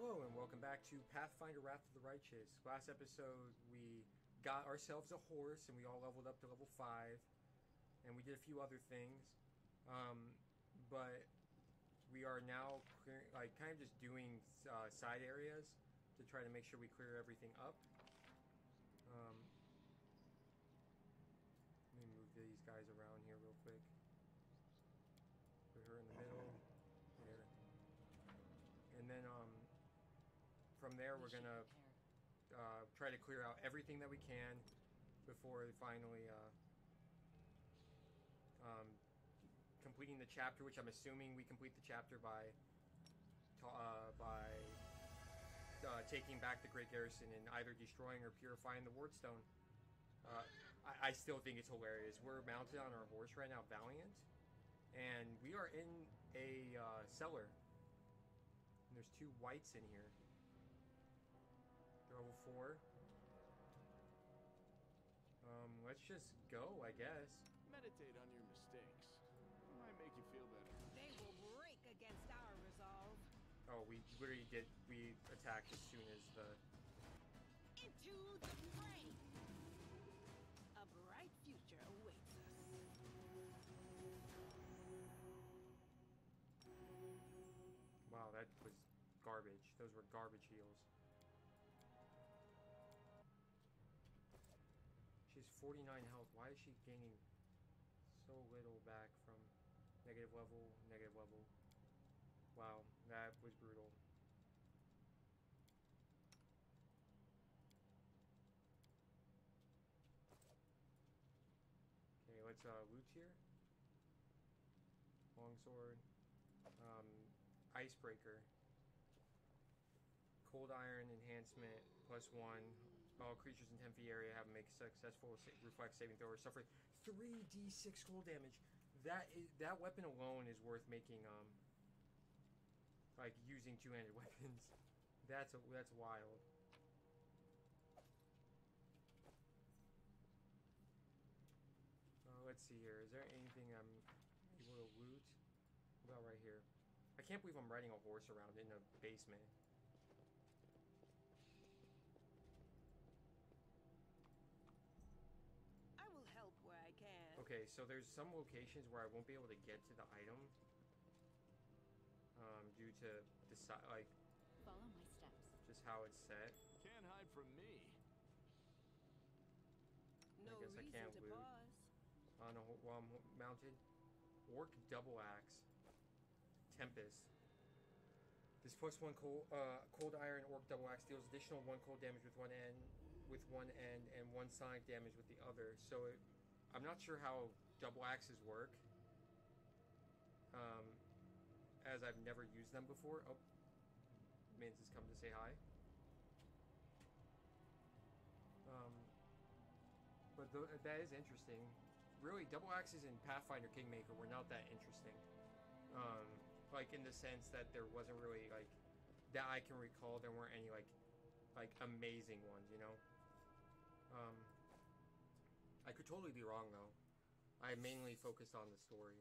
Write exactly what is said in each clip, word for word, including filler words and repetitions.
Hello and welcome back to Pathfinder Wrath of the Righteous. Last episode we got ourselves a horse and we all leveled up to level five, and we did a few other things, um, but we are now clear, like kind of just doing uh, side areas to try to make sure we clear everything up. Um, let me move these guys around here real quick. Put her in the middle there. And then um, from there, we're gonna uh, try to clear out everything that we can before finally uh, um, completing the chapter. Which I'm assuming we complete the chapter by uh, by uh, taking back the Grey Garrison and either destroying or purifying the Wardstone. Uh, I, I still think it's hilarious. We're mounted on our horse right now, Valiant, and we are in a uh, cellar. And there's two whites in here. They're level four. Um, let's just go, I guess. Meditate on your mistakes. It might make you feel better. They will break against our resolve. Oh, we literally did. We attacked as soon as the. Into the fray. A bright future awaits us. Wow, that was garbage. Those were garbage heals. She has forty-nine health. Why is she gaining so little back from negative level, negative level? Wow, that was brutal. Okay, let's uh, loot here. Longsword. Um, Icebreaker. Cold Iron enhancement plus one. All creatures in ten feet area have make successful reflex saving throw or suffer three d six cold damage. That is that weapon alone is worth making um like using two-handed weapons. That's a, that's wild. Uh, let's see here. Is there anything I'm able to loot? What about right here? I can't believe I'm riding a horse around in a basement. I will help where I can. Okay, so there's some locations where I won't be able to get to the item um, due to the si like follow my steps. Just how it's set. Can't hide from me. No I guess I reason can't to loot. pause. On a, while I'm mounted. Orc double axe. Tempest. This plus one cold, uh, cold iron orc double axe deals additional one cold damage with one end, with one end, and one sonic damage with the other. So it, I'm not sure how double axes work, um, as I've never used them before. Oh, Mins has come to say hi. Um, but th that is interesting. Really, double axes in Pathfinder Kingmaker were not that interesting. Um, like in the sense that there wasn't really like that I can recall. There weren't any like like amazing ones, you know. Um, I could totally be wrong though. I mainly focused on the story.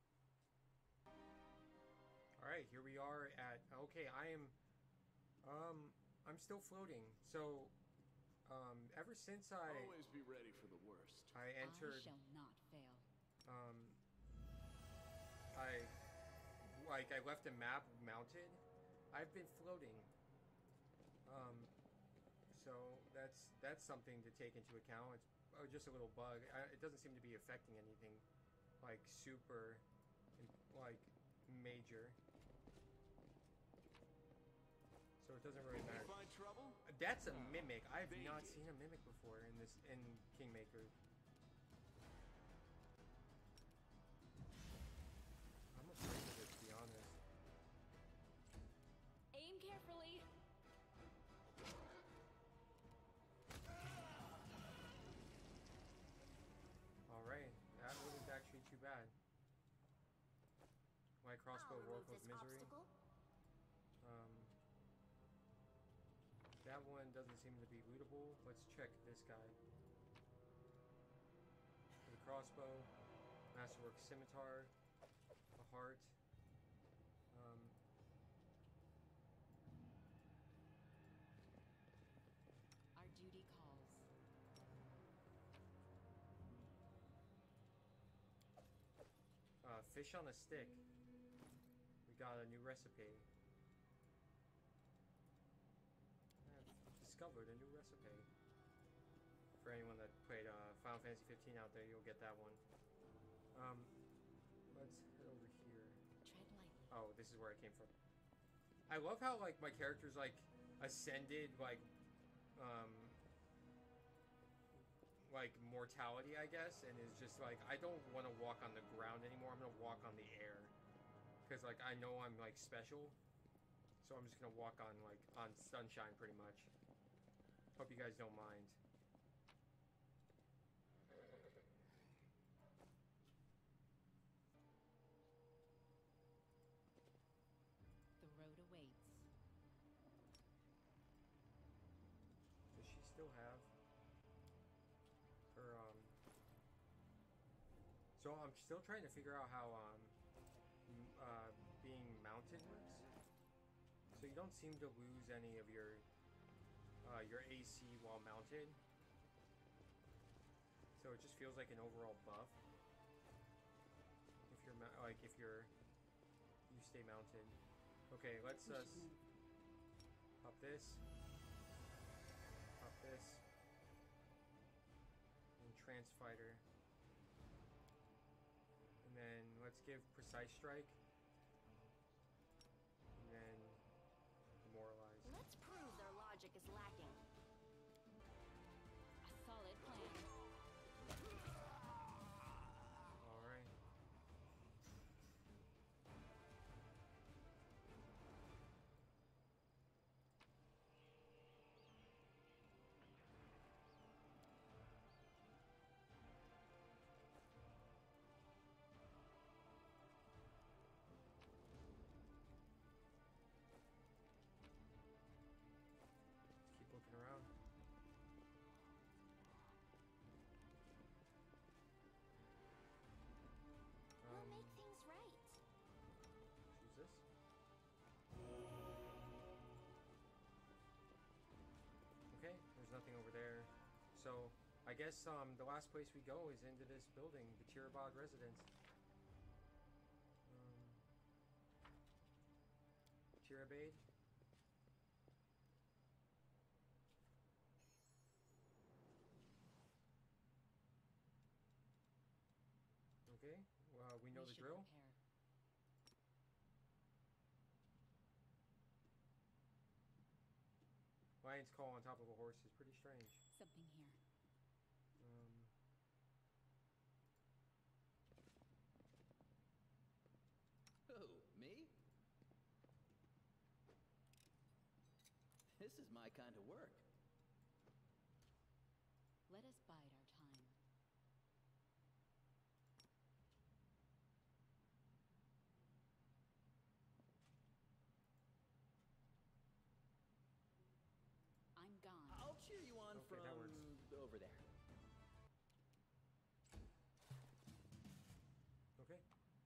All right, here we are at. Okay, I am. Um, I'm still floating. So, um, ever since I always be ready for the worst. I entered. I shall not fail. Um, I. Like, I left a map mounted, I've been floating. Um, so that's that's something to take into account. It's oh, just a little bug. I, it doesn't seem to be affecting anything, like, super, like, major. So it doesn't really matter. Find trouble? That's a mimic. I have They not did. seen a mimic before in this, in Kingmaker. I'm afraid of it, to be honest. Aim carefully. Alright, that wasn't actually too bad. My crossbow roll of misery. Obstacle. Um, that one doesn't seem to be lootable. Let's check this guy. The crossbow, masterwork scimitar, a heart. Um, fish on a stick. We got a new recipe. I've discovered a new recipe. For anyone that played uh, Final Fantasy fifteen out there, you'll get that one. Um, let's head over here. Tread lightly. Oh, this is where I came from. I love how like my character's like ascended like um like mortality, I guess, and is just like, I don't want to walk on the ground anymore. I'm gonna walk on the air because like I know I'm like special, so I'm just gonna walk on like on sunshine pretty much. Hope you guys don't mind. The road awaits. Does she still have her um so I'm still trying to figure out how um m- uh being mounted works. So you don't seem to lose any of your uh your A C while mounted, so it just feels like an overall buff if you're ma- like if you're you stay mounted. Okay, let's uh s- pop this, pop this, and trance fighter, and then let's give precise strike, and then demoralize. Let's prove their logic is lacking. A solid plan. All right. Let's keep looking around. We'll Um, make things right. choose this. Okay, there's nothing over there. So, I guess um, the last place we go is into this building, the Tirabog residence. Um, Tirabade? Okay, well, we know We the should drill. prepare. Lion's call on top of a horse is pretty strange. Something here. Um, Who, me? This is my kind of work. Let us bide our time. I'm gone. I'll cheer you on Okay, that works. from over there. okay.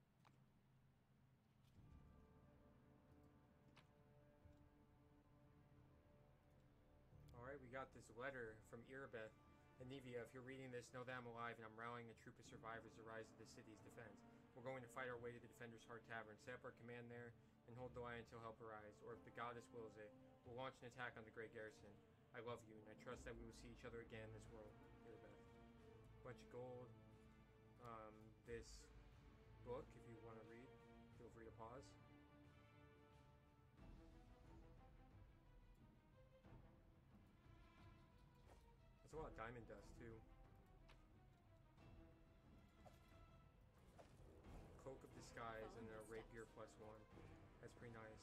Alright, we got this letter from Irabeth. Anivia, if you're reading this, know that I'm alive and I'm rallying a troop of survivors to rise to the city's defense. We're going to fight our way to the Defender's Heart Tavern, set up our command there, and hold the line until help arrives. Or if the goddess wills it, we'll launch an attack on the Grey Garrison. I love you, and I trust that we will see each other again in this world. Irabeth. Bunch of gold. Um, this book, if you want to read, feel free to pause. That's a lot of diamond dust, too. Cloak of Disguise and a rapier plus one. That's pretty nice.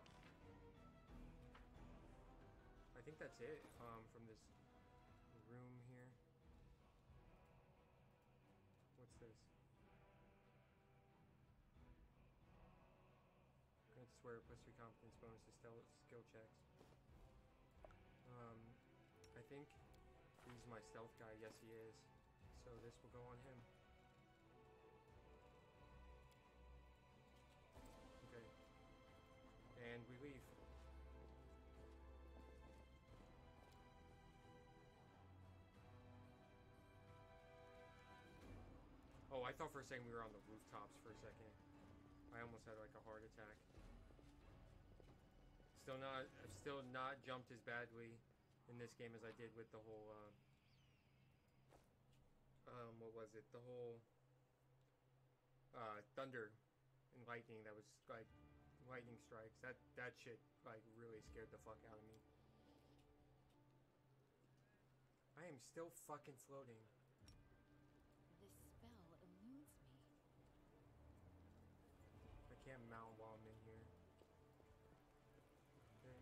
I think that's it um, from this room here. What's this? Grant swear plus three competence bonus to stealth skill checks. Um, I think he's my stealth guy. Yes, he is. So this will go on him. Okay. And we leave. Oh, I thought for a second we were on the rooftops for a second. I almost had like a heart attack. Still not, I've still not jumped as badly in this game as I did with the whole, uh, um, what was it? The whole, uh, thunder and lightning that was like, lightning strikes. That, that shit, like, really scared the fuck out of me. I am still fucking floating. This spell eludes me. I can't mount while I'm in here. Okay.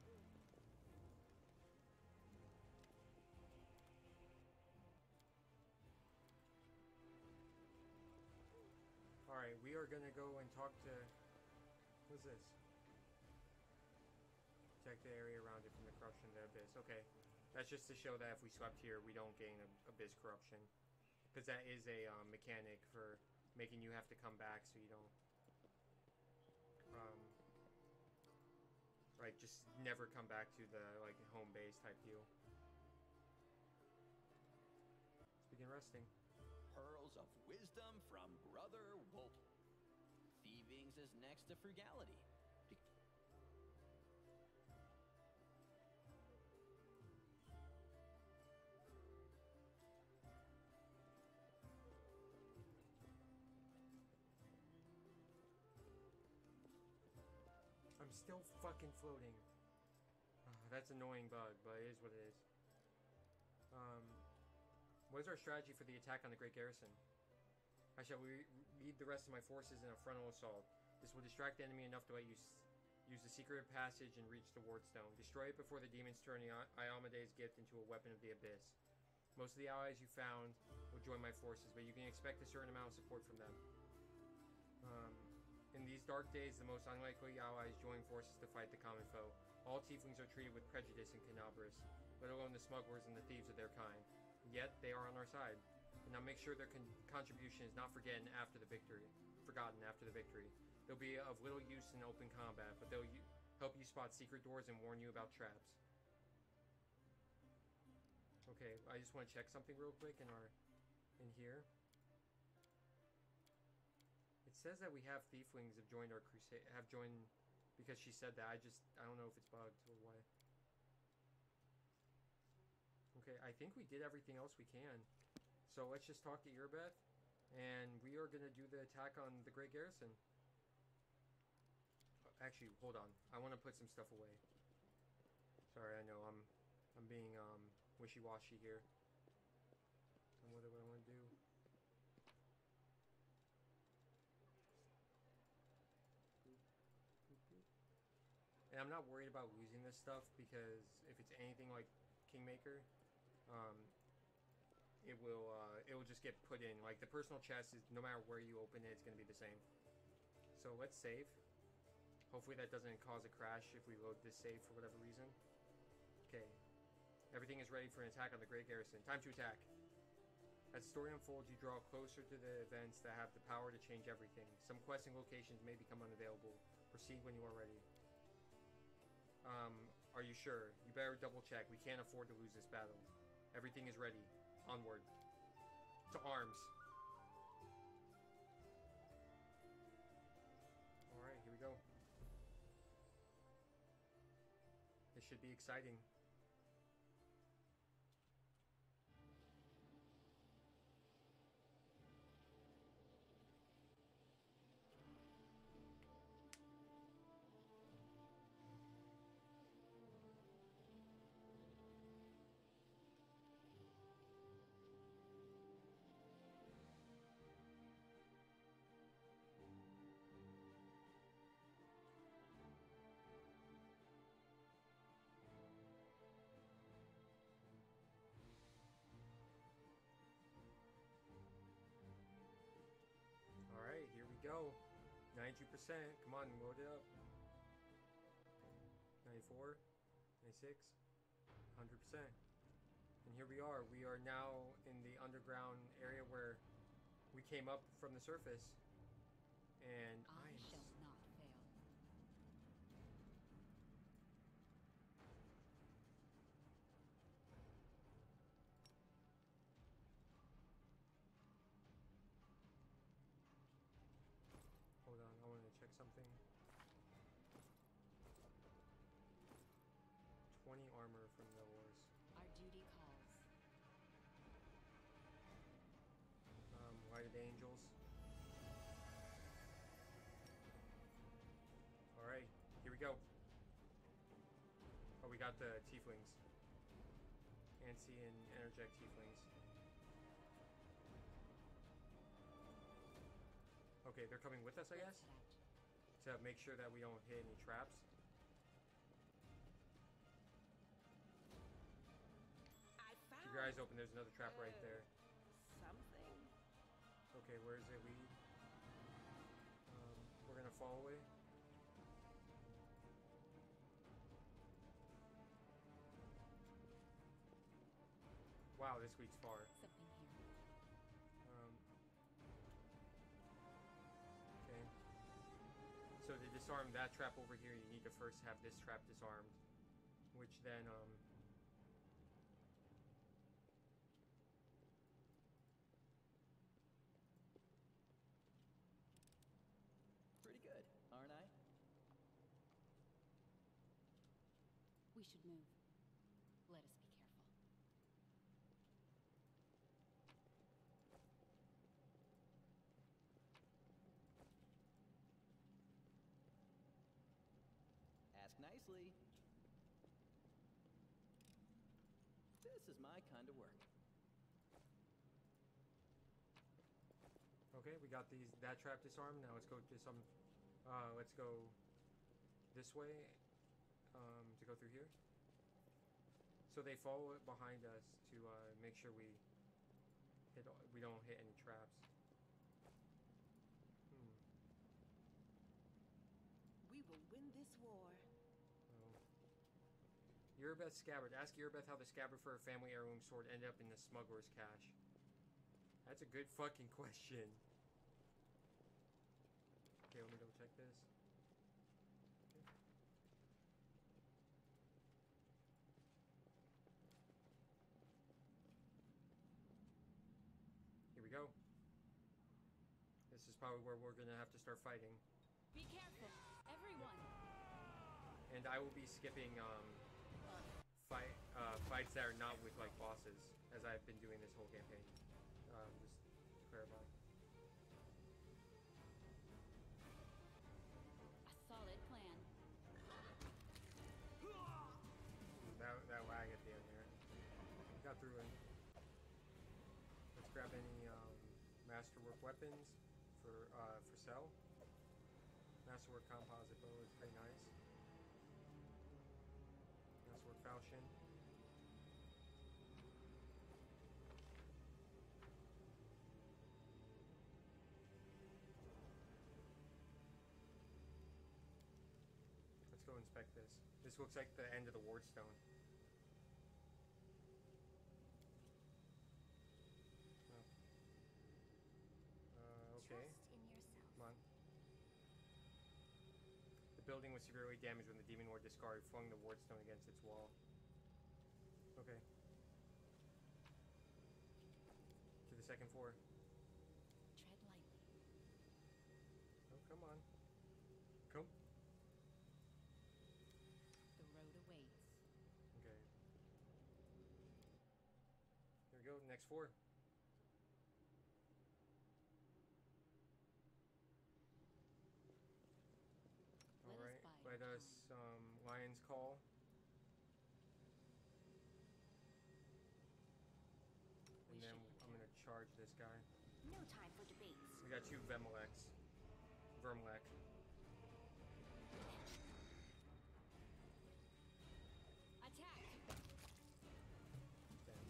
Alright, we are gonna go and talk to... What's this? Protect the area around it from the corruption of the abyss. Okay. That's just to show that if we swept here, we don't gain a, abyss corruption. Because that is a um, mechanic for making you have to come back so you don't... Um, like, just never come back to the, like, home base type deal. Let's begin resting. Pearls of wisdom from Brother Wolf. Thievings is next to frugality. Be- I'm still fucking floating. Uh, that's an annoying bug, but it is what it is. Um, what is our strategy for the attack on the Grey Garrison? I shall re lead the rest of my forces in a frontal assault. This will distract the enemy enough to let you s use the secret passage and reach the wardstone. Destroy it before the demons turn Iomede's gift into a weapon of the abyss. Most of the allies you found will join my forces, but you can expect a certain amount of support from them. Um, in these dark days, the most unlikely allies join forces to fight the common foe. All tieflings are treated with prejudice in Canabras, let alone the smugglers and the thieves of their kind. Yet, they are on our side. And now make sure their con contribution is not forgotten after the victory. Forgotten after the victory. They'll be of little use in open combat, but they'll help you spot secret doors and warn you about traps. Okay, I just want to check something real quick in our in here. It says that we have thieflings have joined our crusade. Have joined because she said that. I just I don't know if it's bugged or what. Okay, I think we did everything else we can. So let's just talk to Earbeth, and we are going to do the attack on the Grey Garrison. Actually, hold on. I want to put some stuff away. Sorry, I know I'm I'm being um, wishy-washy here. And what do I want to do? And I'm not worried about losing this stuff because if it's anything like Kingmaker, um, it will uh, it will just get put in. Like the personal chest is no matter where you open it, it's going to be the same. So let's save. Hopefully that doesn't cause a crash if we load this save for whatever reason. Okay, everything is ready for an attack on the Grey Garrison. Time to attack. As the story unfolds, you draw closer to the events that have the power to change everything. Some quests and locations may become unavailable. Proceed when you are ready. Um, are you sure? You better double check. We can't afford to lose this battle. Everything is ready. Onward. To arms. Alright, here we go. This should be exciting. Alright, here we go. ninety-two percent. Come on, load it up. ninety-four, ninety-six, one hundred percent. And here we are. We are now in the underground area where we came up from the surface. And I, I am shall not fail. twenty armor from the wars. Our duty calls. Um, Lighted Angels. Alright, here we go. Oh, we got the Tieflings. Antsy and Energetic Tieflings. Okay, they're coming with us, I guess? To make sure that we don't hit any traps. I found Keep your eyes open, there's another trap right there. something. Okay, where does it lead? Um, we're gonna fall away. Wow, this leads far. Something here. Um, okay. So to disarm that trap over here, you need to first have this trap disarmed, which then, um... Pretty good, aren't I? We should move. Let us be careful. Ask nicely. This is my kind of work. Okay, we got these that trap disarmed. Now let's go to some. Uh, let's go this way. Um, to go through here. So they follow it behind us to uh, make sure we hit. We don't hit any traps. Hmm. We will win this war. Oh. Eurobeth Scabbard. Ask Eurobeth how the scabbard for her family heirloom sword ended up in the smuggler's cache. That's a good fucking question. Okay, let me double check this. Okay. Here we go. This is probably where we're gonna have to start fighting. Be careful, everyone. And I will be skipping um, fight uh, fights that are not with like bosses, as I've been doing this whole campaign. Um, just to clarify. A solid plan. That that lag at the end there. Got through it. Let's grab any um, masterwork weapons for uh, for sell. Masterwork composite bow is pretty nice. Masterwork falchion. Let's go inspect this. This looks like the end of the wardstone. Oh. Uh, okay. Trust in yourself. Come on. The building was severely damaged when the demon lord discard flung the wardstone against its wall. Okay. To the second floor. Tread lightly. Oh, come on. Come. The road awaits. Okay. Here we go. Next floor. Let us Alright. bide Let our us um, Lion's Call. We And then should I'm gonna charge this guy. No time for debates. We got two Vermelex. Vermelec. Attack! Then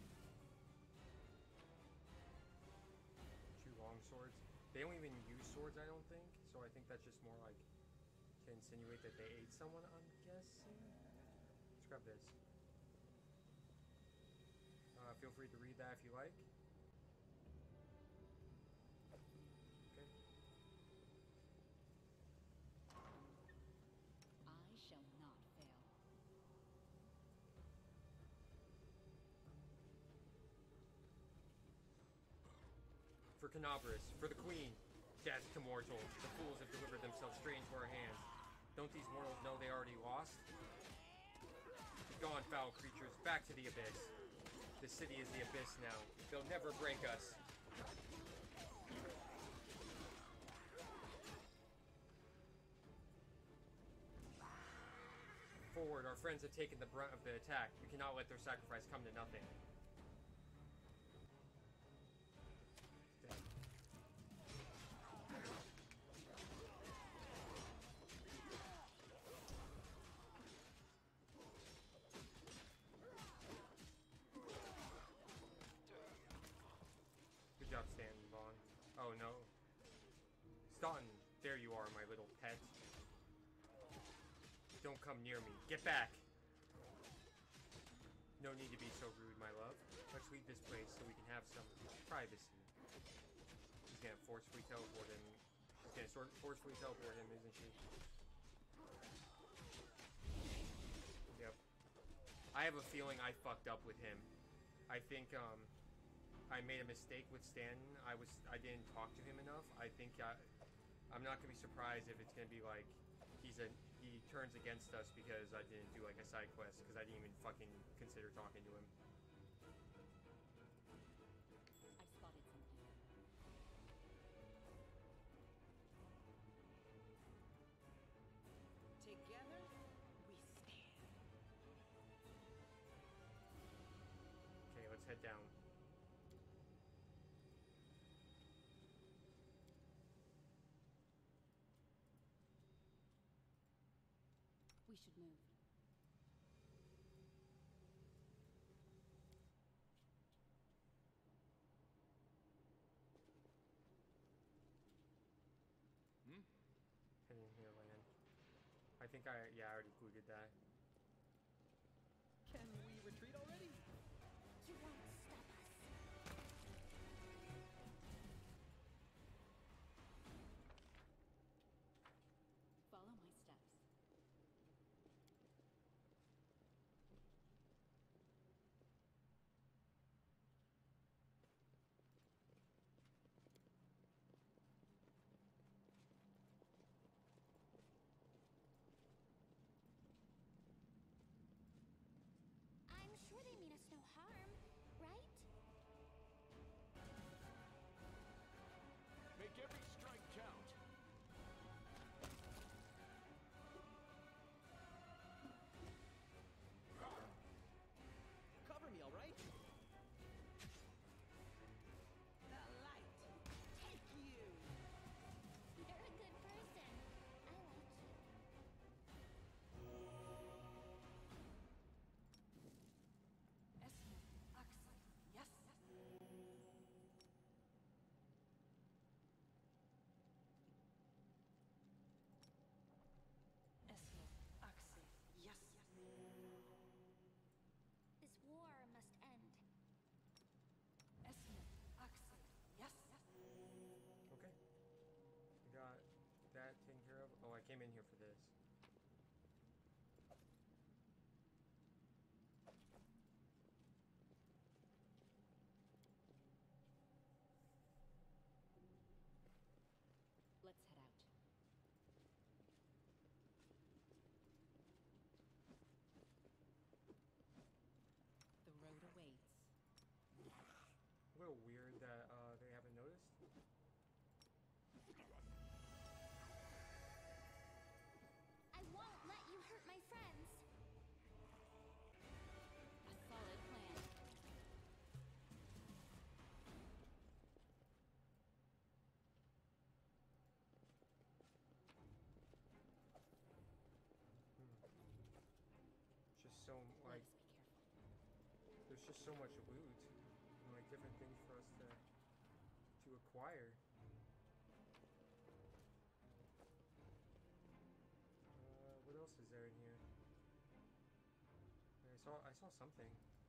two long swords. They don't even use swords, I don't think. So I think that's just more like to insinuate that they ate someone, I'm guessing. Let's grab this. Uh, feel free to read that if you like. Okay. I shall not fail. For Canabras, for the Queen, death to mortals. The fools have delivered themselves straight into our hands. Don't these mortals know they already lost? Gone, foul creatures, back to the abyss. The city is the abyss now. They'll never break us. Forward, our friends have taken the brunt of the attack. We cannot let their sacrifice come to nothing. Good job, Stan Vaughn. Oh no. Staunton, there you are, my little pet. Don't come near me. Get back! No need to be so rude, my love. Let's leave this place so we can have some privacy. She's gonna forcefully teleport him. She's gonna sort forcefully teleport him, isn't she? Yep. I have a feeling I fucked up with him. I think, um... I made a mistake with Stanton. I was... I didn't talk to him enough. I think I... I'm not gonna be surprised if it's gonna be like... He's a... He turns against us because I didn't do like a side quest because I didn't even fucking consider talking to him. I spotted something. Together, we stand. Okay, let's head down. We should move. Hmm? Heading here, land. I think I... Yeah, I already included that. Can we retreat already? You won't stop us. Follow my steps. I'm sure they mean us no harm, right? Make every strike count. Cover me, all right? The light, take you. You're a good person. I like you. Esme, Axel, yes. Esme, Axel, yes. This war must end. Esme, Axel, yes. Okay. We got that taken care of. Oh, I came in here for this. Let's head out. The road awaits. A little weird that uh, they haven't noticed. I won't let you hurt my friends. A solid plan. Just so Let like us be careful. there's just so much loot and like different things for us to to acquire. Uh, what else is there in here? I saw I saw something.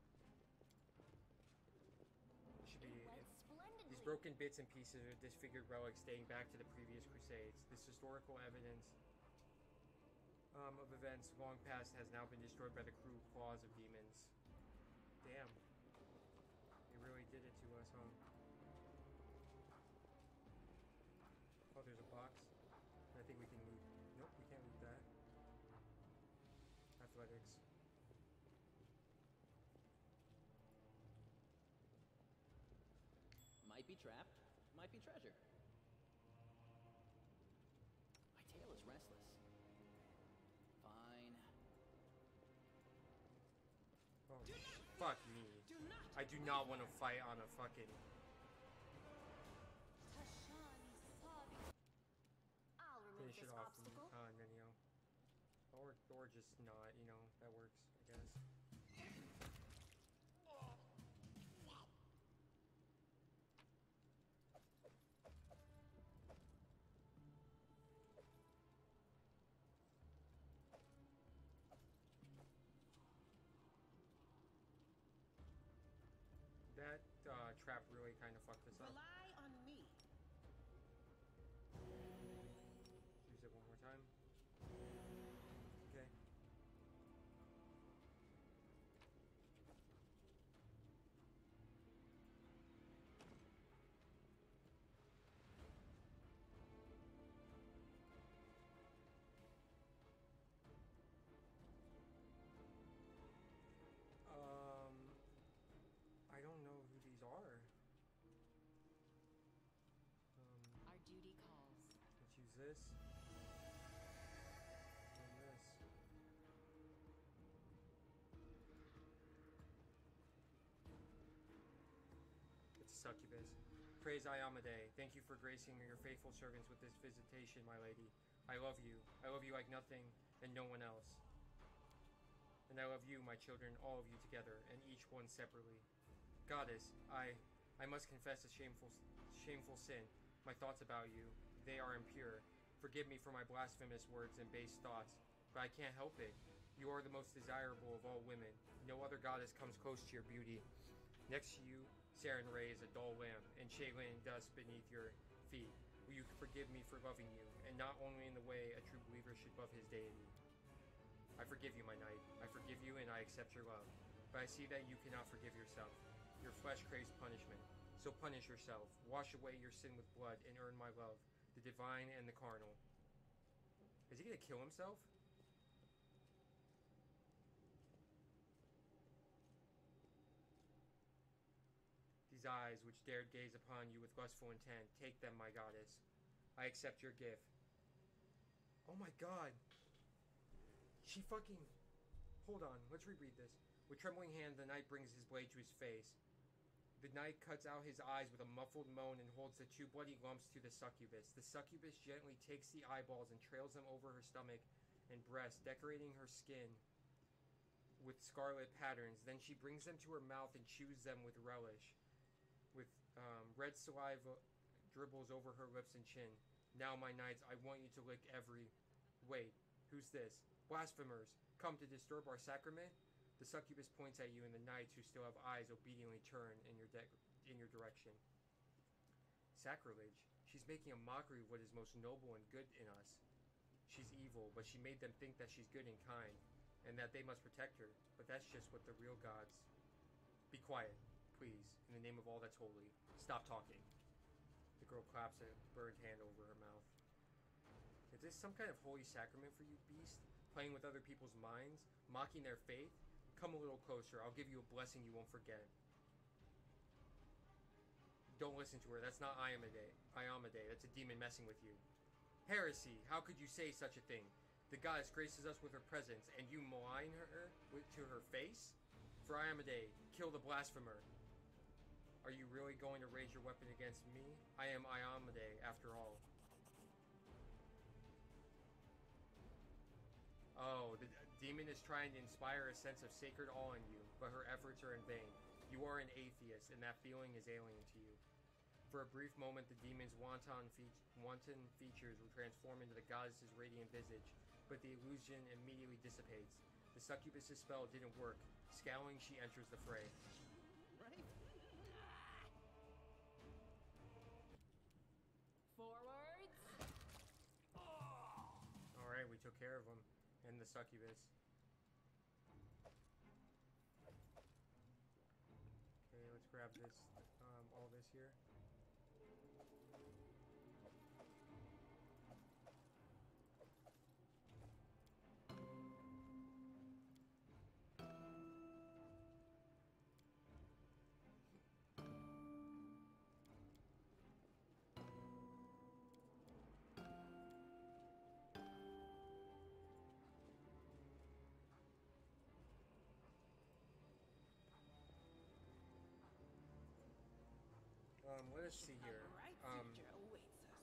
It should be It went it- splendidly. these broken bits and pieces are disfigured relics dating back to the previous crusades. This historical evidence um, of events long past has now been destroyed by the cruel claws of demons. Damn. They really did it to us, huh? Oh, there's a box. I think we can loot. Nope, we can't loot that. Athletics. be trapped, might be treasure. My tail is restless. Fine. Oh, fuck me. Do not. I do not want to fight on a fucking. Tashani Sabi. I'll remove Finish this it off, obstacle. uh, and then you know, or or just not, you know, that works, I guess. That uh, trap really kind of fucked us up. Rely on me. Use it one more time. Okay. Um, I don't know who these are. Um, Our duty calls. let's use this. And this. It's a succubus. Praise Iamade. Thank you for gracing your faithful servants with this visitation, my lady. I love you. I love you like nothing and no one else. And I love you, my children, all of you together, and each one separately. Goddess, I, I must confess a shameful, shameful sin. My thoughts about you, they are impure. Forgive me for my blasphemous words and base thoughts, but I can't help it. You are the most desirable of all women. No other goddess comes close to your beauty. Next to you, Saren Ray is a dull lamb, and Shaylin dust beneath your feet. Will you forgive me for loving you, and not only in the way a true believer should love his deity? I forgive you, my knight. I forgive you, and I accept your love. But I see that you cannot forgive yourself. Your flesh craves punishment. So punish yourself. Wash away your sin with blood, and earn my love, the divine and the carnal. Is he gonna kill himself? These eyes, which dared gaze upon you with lustful intent, take them, my goddess. I accept your gift. Oh my god. She fucking... Hold on, let's reread this. With trembling hand, the knight brings his blade to his face. The knight cuts out his eyes with a muffled moan and holds the two bloody lumps to the succubus. The succubus gently takes the eyeballs and trails them over her stomach and breast, decorating her skin with scarlet patterns. Then she brings them to her mouth and chews them with relish. With um, red saliva dribbles over her lips and chin. Now, my knights, I want you to lick every... Wait, who's this? Blasphemers, come to disturb our sacrament? The succubus points at you, and the knights who still have eyes obediently turn in your de- in your direction. Sacrilege. She's making a mockery of what is most noble and good in us. She's evil, but she made them think that she's good and kind, and that they must protect her. But that's just what the real gods... Be quiet, please, in the name of all that's holy. Stop talking. The girl claps a burned hand over her mouth. Is this some kind of holy sacrament for you, beast? Playing with other people's minds? Mocking their faith? Come a little closer. I'll give you a blessing you won't forget. Don't listen to her. That's not Iamade. Iamade. That's a demon messing with you. Heresy. How could you say such a thing? The goddess graces us with her presence, and you malign her with, to her face? For Iamade, kill the blasphemer. Are you really going to raise your weapon against me? I am Iamade, after all. Oh, the demon is trying to inspire a sense of sacred awe in you, but her efforts are in vain. You are an atheist, and that feeling is alien to you. For a brief moment, the demon's wanton, fe- wanton features will transform into the goddess's radiant visage, but the illusion immediately dissipates. The succubus's spell didn't work. Scowling, she enters the fray. Right? Forwards. Alright, we took care of him. And the succubus. Okay, let's grab this, um, all this here. us see here. bright Um, future awaits us.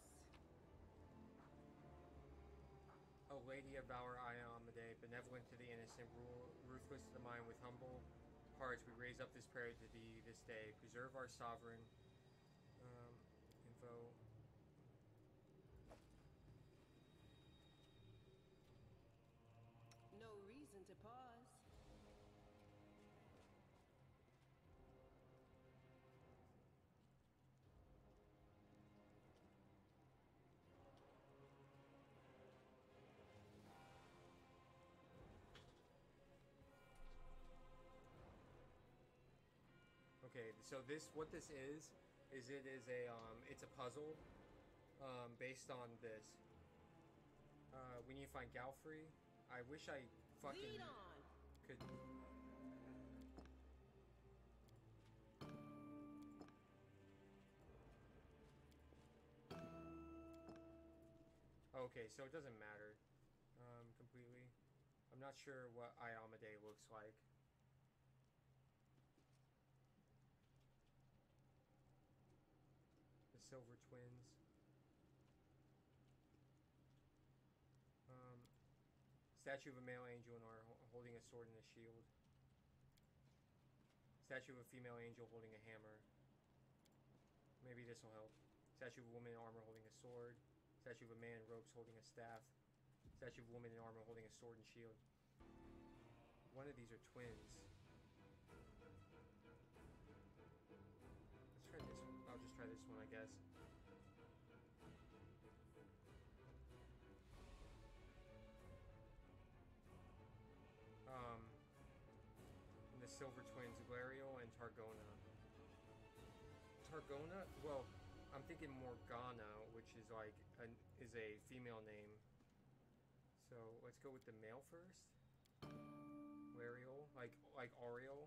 O Lady of Valor Iamade, benevolent to the innocent, rule, ruthless to the mind, with humble hearts, we raise up this prayer to thee this day. Preserve our sovereign. Um, info. No reason to pause. Okay, so this, what this is, is it is a, um, it's a puzzle, um, based on this. Uh, we need to find Galfrey. I wish I fucking Lead on. could. Okay, so it doesn't matter, um, completely. I'm not sure what Iamade looks like. The Silver Twins. Um, statue of a male angel in our holding a sword and a shield. Statue of a female angel holding a hammer. Maybe this will help. Statue of a woman in armor holding a sword. Statue of a man in robes holding a staff. Statue of a woman in armor holding a sword and shield. One of these are twins. Let's try this one. I'll just try this one, I guess. Um, and the Silver Twins, Glariel and Targona. Targona? Well, I'm thinking Morgana, which is like an is a female name. So let's go with the male first. Glariel, like like Ariel,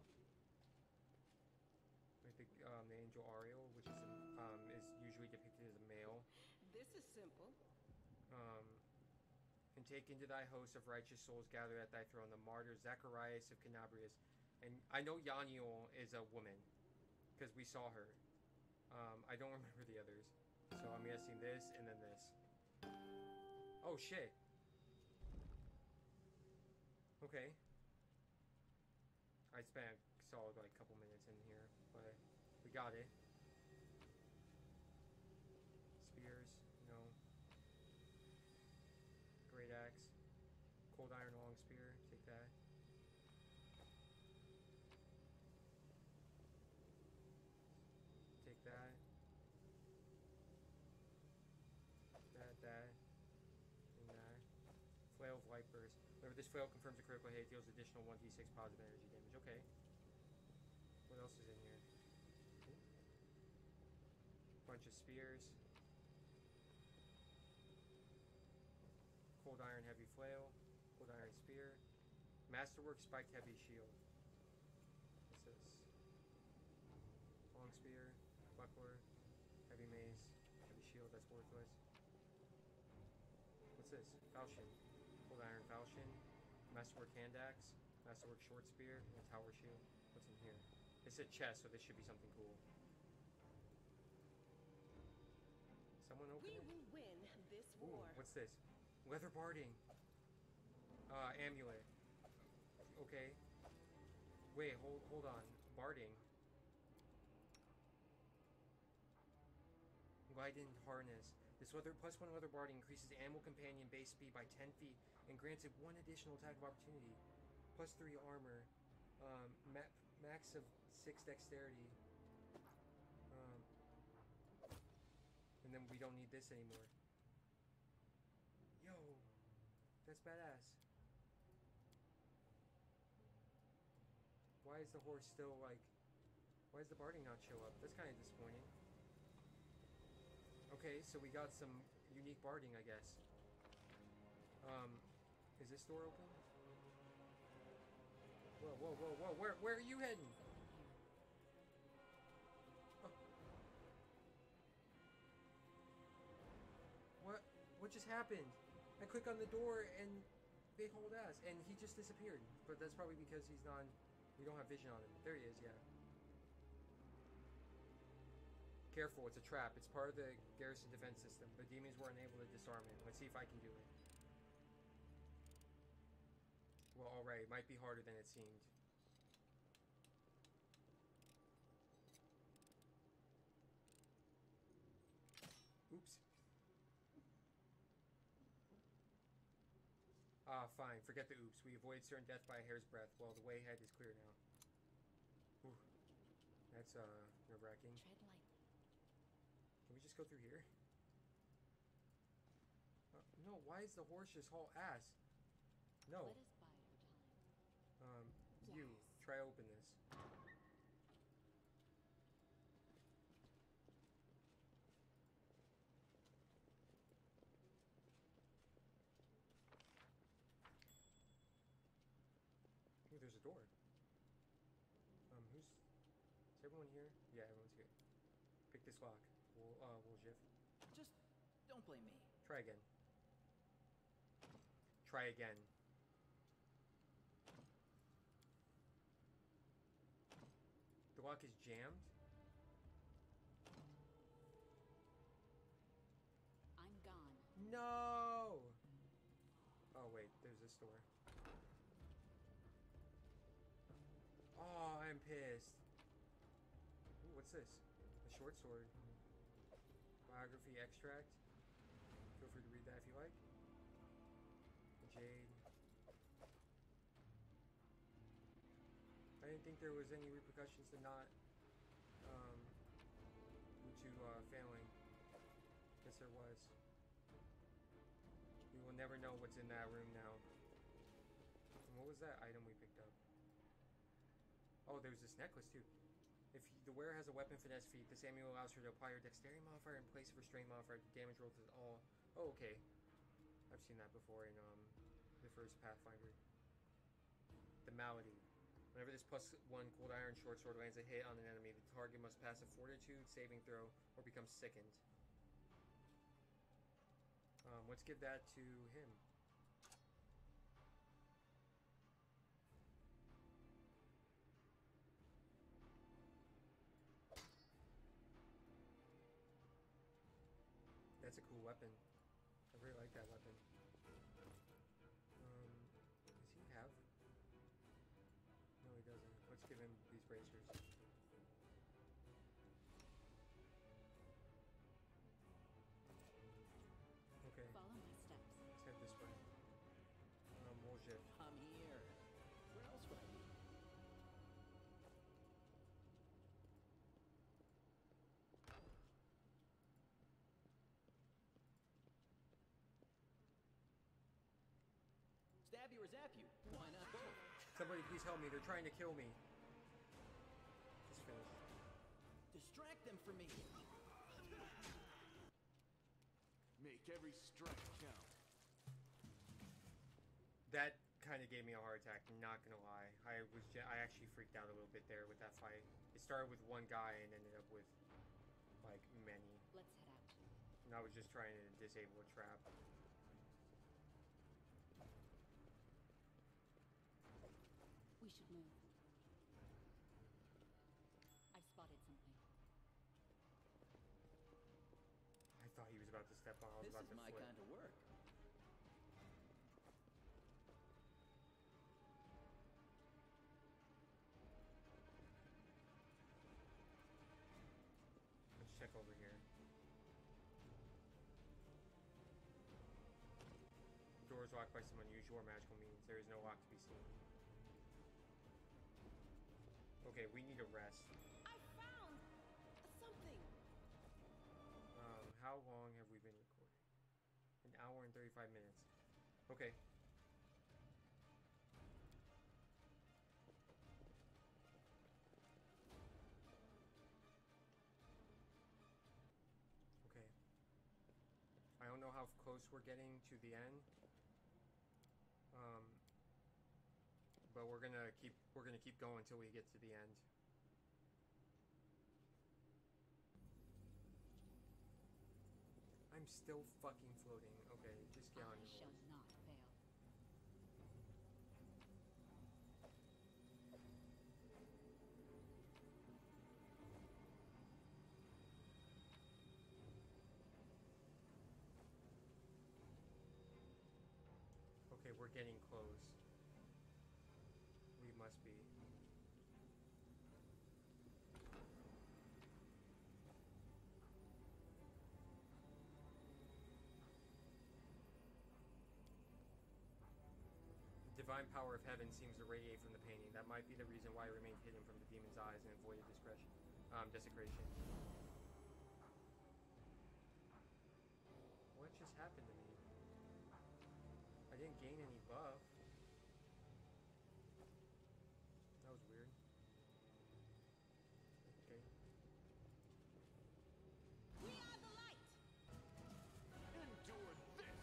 like the um, the angel Ariel, which is a, um is usually depicted as a male. This is simple. Um, and take into thy host of righteous souls gathered at thy throne the martyr Zacharias of Canabrius. And I know Yaniel is a woman, because we saw her. Um, I don't remember the others. So I'm guessing this and then this. Oh shit. Okay. I spent a solid like couple minutes in here, but we got it. Spears, no. Great axe. Cold iron long spear, take that. Take that. That, that, and that. Flail of light burst. Whenever this flail confirms a critical hit, it deals additional one d six positive energy damage. Okay. What else is in here? Ooh. Bunch of spears. Cold iron heavy flail. Cold iron spear. Masterwork spiked heavy shield. What's this? Long spear. Buckler. Heavy mace. Heavy shield. That's worthless. What's this? Falchion. Cold iron falchion. Masterwork hand axe. Masterwork short spear. And tower shield. What's in here? It's a chest, so this should be something cool. Someone open We it? will win this Ooh, war. what's this? Leather barding. Uh, amulet. Okay. Wait, hold hold on. Barding. Widened harness. This weather plus one weather barding increases animal companion base speed by ten feet and grants it one additional attack of opportunity. Plus three armor. Um, ma max of six dexterity. Um, and then we don't need this anymore. Yo, that's badass. Why is the horse still like... Why does the barding not show up? That's kind of disappointing. Okay, so we got some unique barding, I guess. Um, is this door open? Whoa, whoa, whoa, whoa, where, where are you heading? Oh. What, what just happened? I click on the door and big old ass, and he just disappeared. But that's probably because he's not, we don't have vision on him. There he is, yeah. Careful, it's a trap. It's part of the garrison defense system. The demons were unable to disarm it. Let's see if I can do it. Well, alright. It might be harder than it seemed. Oops. Ah, fine. Forget the oops. We avoid certain death by a hair's breadth. Well, the way ahead is clear now. Ooh. That's, uh, nerve-wracking. Tread lightly. Can we just go through here? Uh, no, why is the horse just haul ass? No. Let us bide our time. Um, you. Try open this. Ooh, there's a door. Um, who's... Is everyone here? Yeah, everyone's here. Pick this lock. We'll, uh, we'll jiff. Just don't blame me. Try again. Try again. The lock is jammed? I'm gone. No! Oh, wait, there's this door. Oh, I'm pissed. Ooh, what's this? A short sword. Biography extract. Feel free to read that if you like. Jade. I didn't think there was any repercussions to not um to uh, failing. Guess there was. We will never know what's in that room now. And what was that item we picked up? Oh, there's this necklace too. If the wearer has a weapon finesse feat, this amulet allows her to apply her dexterity modifier in place of her strength modifier to damage roll to all. Oh, okay. I've seen that before in um the first Pathfinder. The malady. Whenever this plus one cold iron short sword lands a hit on an enemy, the target must pass a fortitude saving throw or become sickened. Um, let's give that to him. That's a cool weapon. I really like that weapon. Um, does he have? No, he doesn't. Let's give him these bracers. Okay, Follow my steps. let's head this way. Um, we'll shift. I'm here. Where else would I be? Stab you or zap you? Why not both? Somebody please help me. They're trying to kill me. Just finished. Distract them from me. Make every strike count. That kind of gave me a heart attack, not gonna lie. I was j I actually freaked out a little bit there with that fight. It started with one guy and ended up with like many. Let's head out. And I was just trying to disable a trap. We should move. I spotted something. I thought he was about to step on. I was This about is to my flip. kind of work. Let's check over here. The door is locked by some unusual or magical means. There is no lock to be seen. Okay, we need a rest. I found something. Um, how long have we been recording? An hour and thirty-five minutes. Okay. Okay. I don't know how close we're getting to the end. Um, but we're gonna keep we're gonna keep going until we get to the end. I'm still fucking floating. Okay, just get on I your shall horse. not fail. Okay, we're getting close. We must be. The divine power of heaven seems to radiate from the painting. That might be the reason why it remained hidden from the demon's eyes and avoided discretion, um, desecration. What just happened to me? I didn't gain any buff. That was weird. Okay. We are the light. Endure this!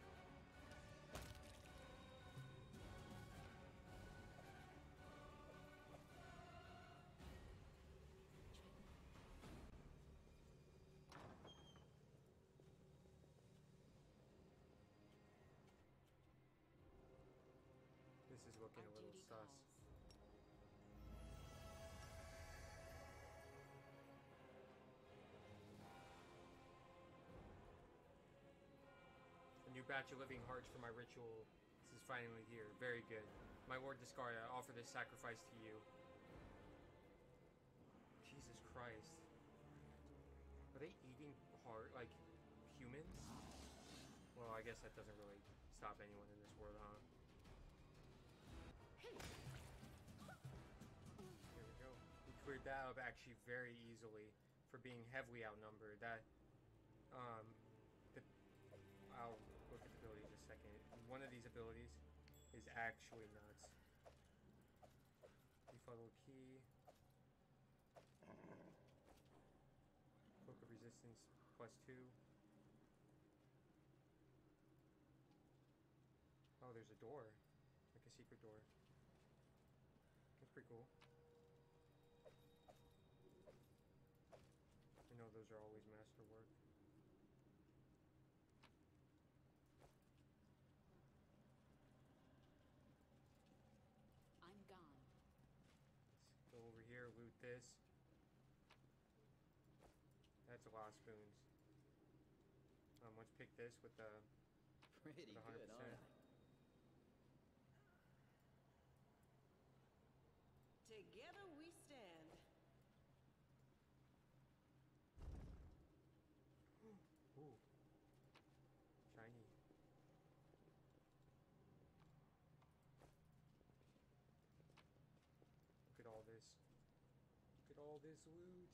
This is looking Our a little duty sus. calls. A new batch of living hearts for my ritual. This is finally here. Very good. My Lord Discard, I offer this sacrifice to you. Jesus Christ. Are they eating heart like humans? Well, I guess that doesn't really stop anyone in this world, huh? Here we go. We cleared that up actually very easily for being heavily outnumbered. That, um, the, I'll look at the abilities in a second. One of these abilities is actually nuts. Befuddled key. Cloak of resistance plus two. Oh, there's a door. Like a secret door. That's pretty cool. I know those are always masterwork. I'm gone. Let's go over here, loot this. That's a lot of spoons. Um, let's pick this with the Pretty with good, one hundred percent. aren't I? Together we stand. Ooh. Shiny. Look at all this. Look at all this loot.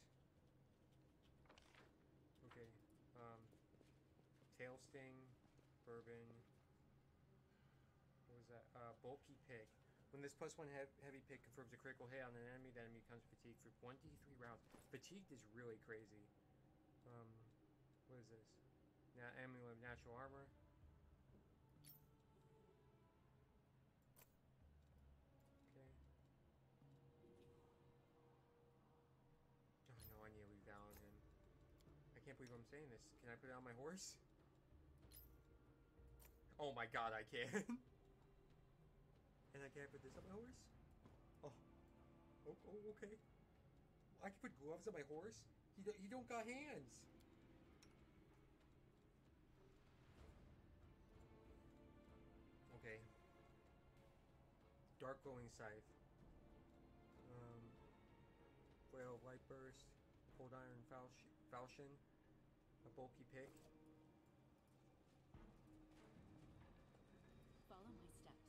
Okay. Um tail sting, bourbon. What was that? Uh bulky pick. When this plus one hev heavy pick confirms a critical hit on an enemy, the enemy becomes fatigued for one d three rounds. Fatigued is really crazy. Um, what is this? Now, amulet of natural armor. Okay. Oh no, I need to leave Valadin. I can't believe I'm saying this. Can I put it on my horse? Oh my god, I can. And I can't put this on my horse? Oh. Oh, oh, okay. I can put gloves on my horse? He, do, he don't got hands. Okay. Dark glowing scythe. Um, flail of light burst. Cold iron falch falchion. A bulky pick. Follow my steps.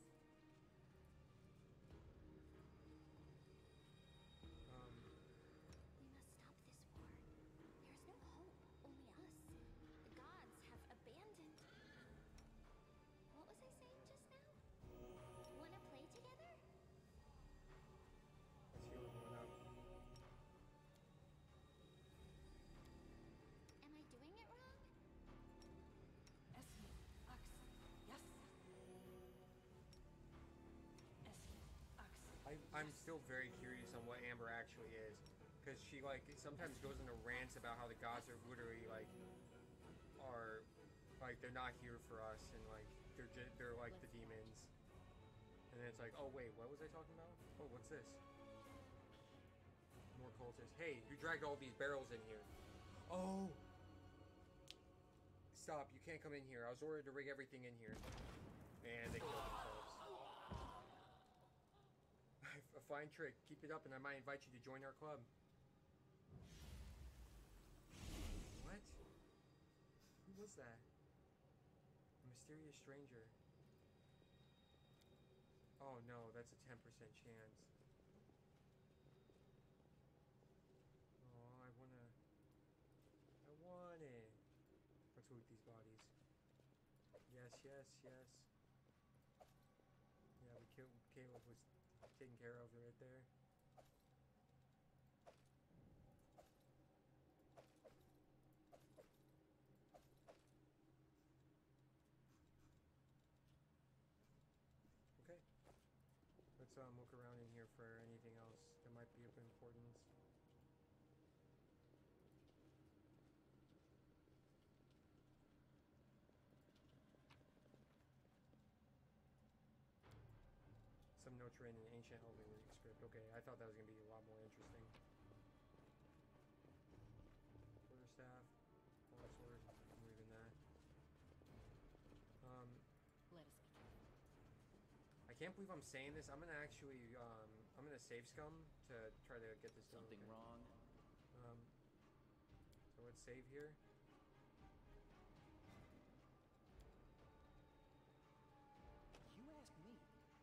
Um, We must stop this war. There is no hope, only us. The gods have abandoned. What was I saying just now? Wanna play together? let's heal one up. Am I doing it wrong? Esme, Ax, yes. Esme, Ax. I, I'm still very curious on what Amber actually is, because she like sometimes goes into rants about how the gods are literally like are like they're not here for us and like they're ju they're like the demons, and then it's like, oh wait, what was I talking about? Oh, what's this? More cultists. Hey, you dragged all these barrels in here. Oh, stop! You can't come in here. I was ordered to rig everything in here. And they kill themselves. A fine trick. Keep it up, and I might invite you to join our club. What? Who was that? A mysterious stranger. Oh no, that's a ten percent chance. Oh, I wanna... I want it. Let's loot these bodies. Yes, yes, yes. Yeah, we killed... Caleb was taken care of right there. Okay. Let's um, look around in here for anything else that might be of importance. Some notes written in ancient Elven script. Okay, I thought that was going to be a lot more interesting. Quarterstaff, long sword, I'm leaving that. Um, Let us be careful. I can't believe I'm saying this. I'm gonna actually, um, I'm gonna save scum to try to get this done. Something okay. wrong? Um, so let's save here. You ask me.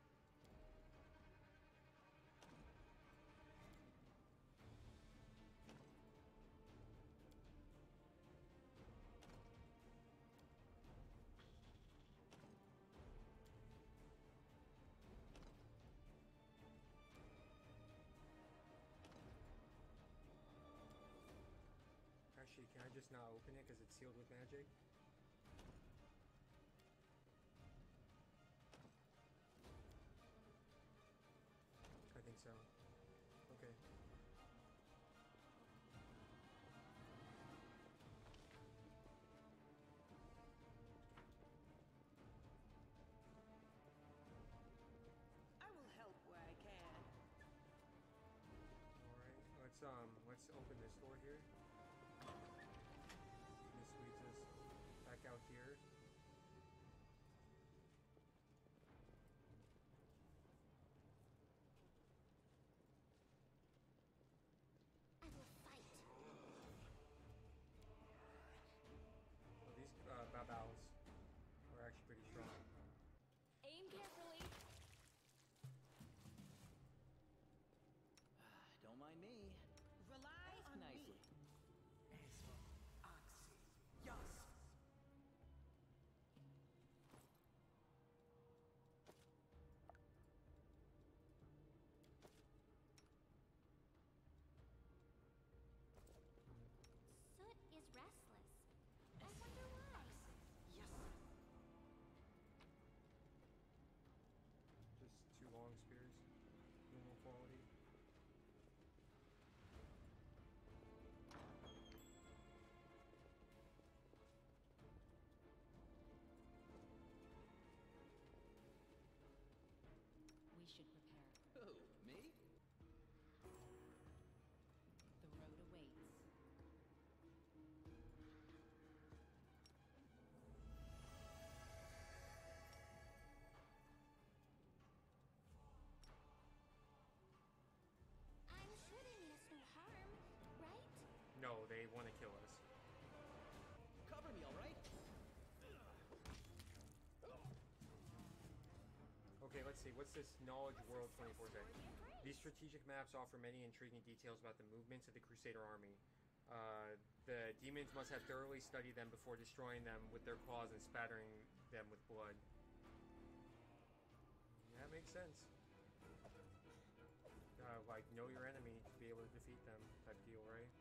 Actually, can I just not open it because it's sealed with magic? I think so. Okay. I will help where I can. Alright, let's um let's open this door here. This leads us back out here. I will fight. Well, these uh, babaos are actually pretty strong. Aim carefully. Don't mind me. Rely Ask on nicely. me. Soot is restless. I wonder why. Yes. Just two long spears, normal quality. We should prepare. Who? Me? The road awaits. I'm sure they mean us no harm, right? No, they want to kill us. Cover me, all right? Okay, let's see. What's this Knowledge World twenty-four day? These strategic maps offer many intriguing details about the movements of the Crusader army. Uh, the demons must have thoroughly studied them before destroying them with their claws and spattering them with blood. Yeah, that makes sense. Uh, like, know your enemy to be able to defeat them type deal, right?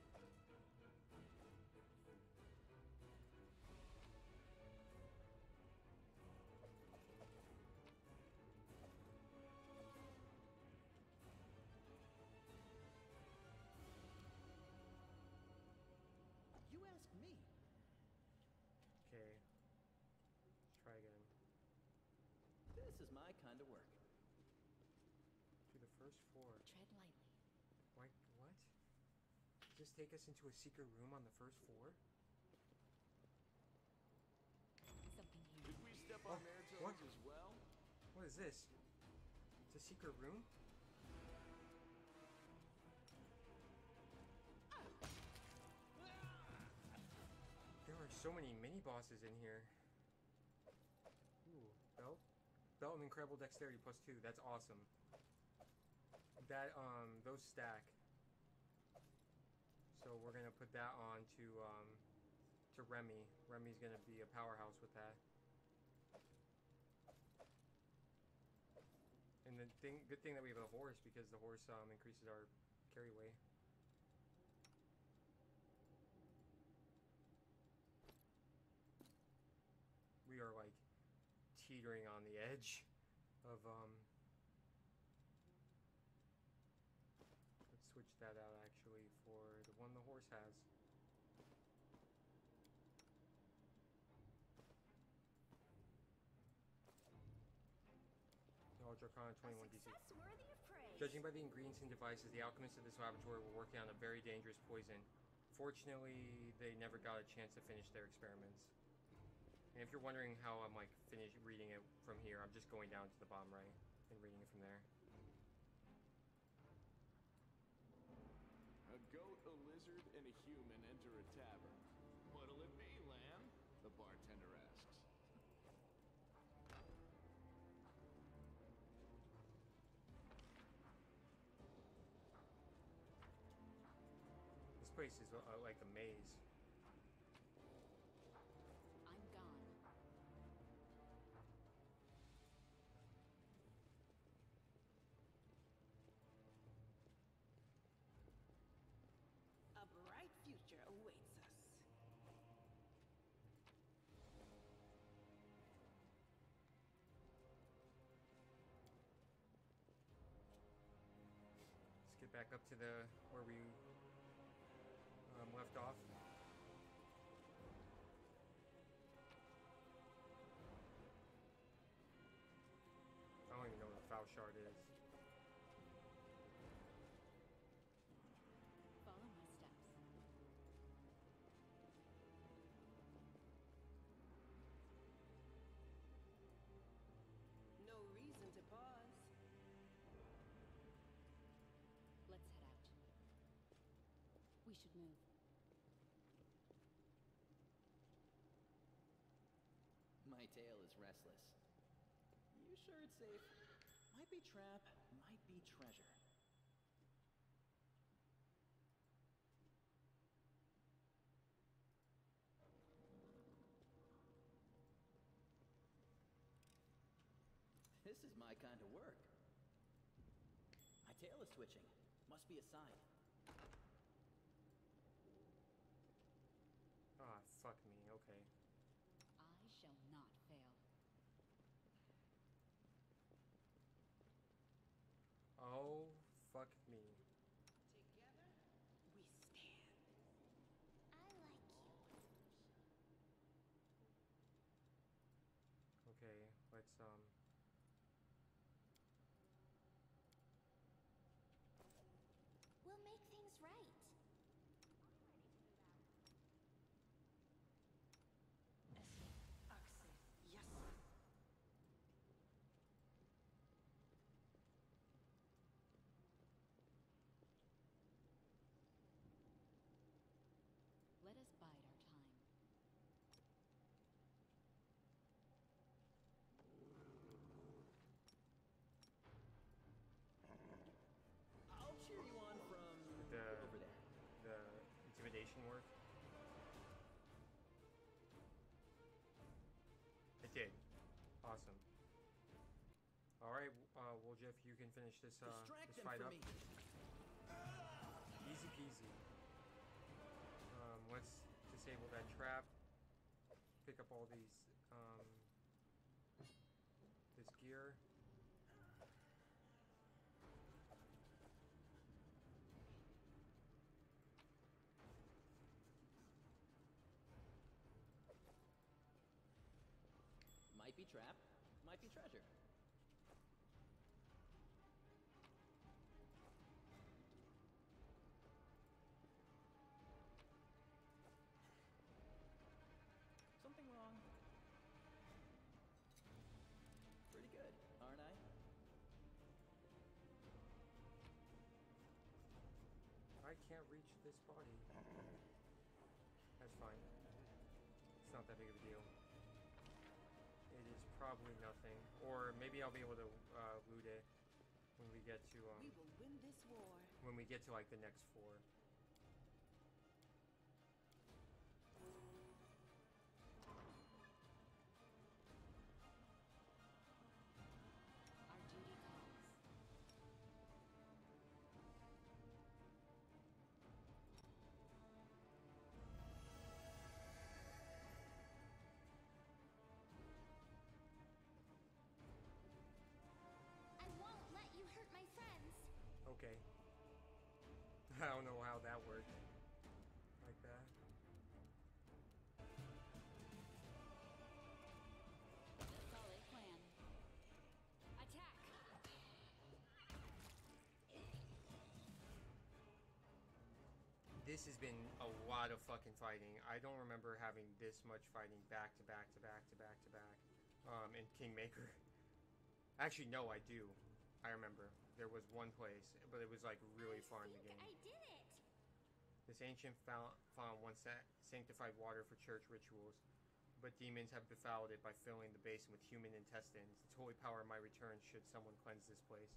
You ask me. Okay. Let's try again. This is my kind of work. To the first floor. Tread lightly. Why, what? Just take us into a secret room on the first floor? Something here. Did we step Oh. on there, What? as well. What is this? It's a secret room? There are so many mini bosses in here. Ooh, belt? Belt and incredible dexterity plus two. That's awesome. That, um, those stack. So we're gonna put that on to, um, to Remie. Remie's gonna be a powerhouse with that. And the thing, good thing that we have a horse, because the horse, um, increases our carry weight. We are, like, teetering on the edge of, um... let's switch that out, actually, for the one the horse has. The Ultracon twenty-one D C. Success worthy of praise. Judging by the ingredients and devices, the alchemists of this laboratory were working on a very dangerous poison. Fortunately, they never got a chance to finish their experiments. And if you're wondering how I'm like finish reading it from here, I'm just going down to the bottom right and reading it from there. A goat, a lizard, and a human enter a tavern. What'll it be, lamb? The bartender asks. This place is uh, like a maze. I'm gone. A bright future awaits us. Let's get back up to the where we um, left off. I don't even know what a foul shard is. Follow my steps. No reason to pause. Let's head out. We should move. My tail is restless. You sure it's safe? Might be trap, might be treasure. This is my kind of work. My tail is twitching. Must be a sign. Ah, fuck me. Okay. I shall not fail. Oh, fuck me. Together, we stand. I like you. Okay, let's, um... We'll make things right. Access, yes. Let us bide our time. I'll cheer you on from The, over there. the intimidation work. It did. Awesome. Alright, uh, well, Jeff, you can finish this, uh, Distract this them fight for up. me. Easy peasy. Um, let's disable that trap. Pick up all these, um, this gear. Might be trap, might be treasure. Something wrong? can't reach this body. That's fine. It's not that big of a deal. It is probably nothing. Or maybe I'll be able to uh, loot it when we get to um We will win this war. when we get to like the next floor. Our duty calls. I won't let you hurt my friends. Okay. I don't know how that worked. Like that. Solid plan. Attack! This has been a lot of fucking fighting. I don't remember having this much fighting back to back to back to back to back um, in Kingmaker. Actually, no, I do. I remember. There was one place, but it was like really far in the think game. I did it. This ancient found, found once sa- sanctified water for church rituals, but demons have befouled it by filling the basin with human intestines. Its holy power might return should someone cleanse this place.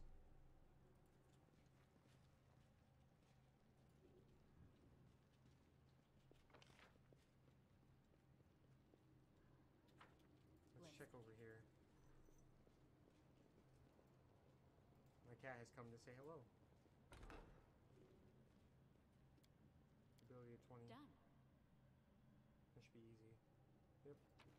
Let's check over here. My cat has come to say hello. Ability of twenty. Done. That should be easy. Yep.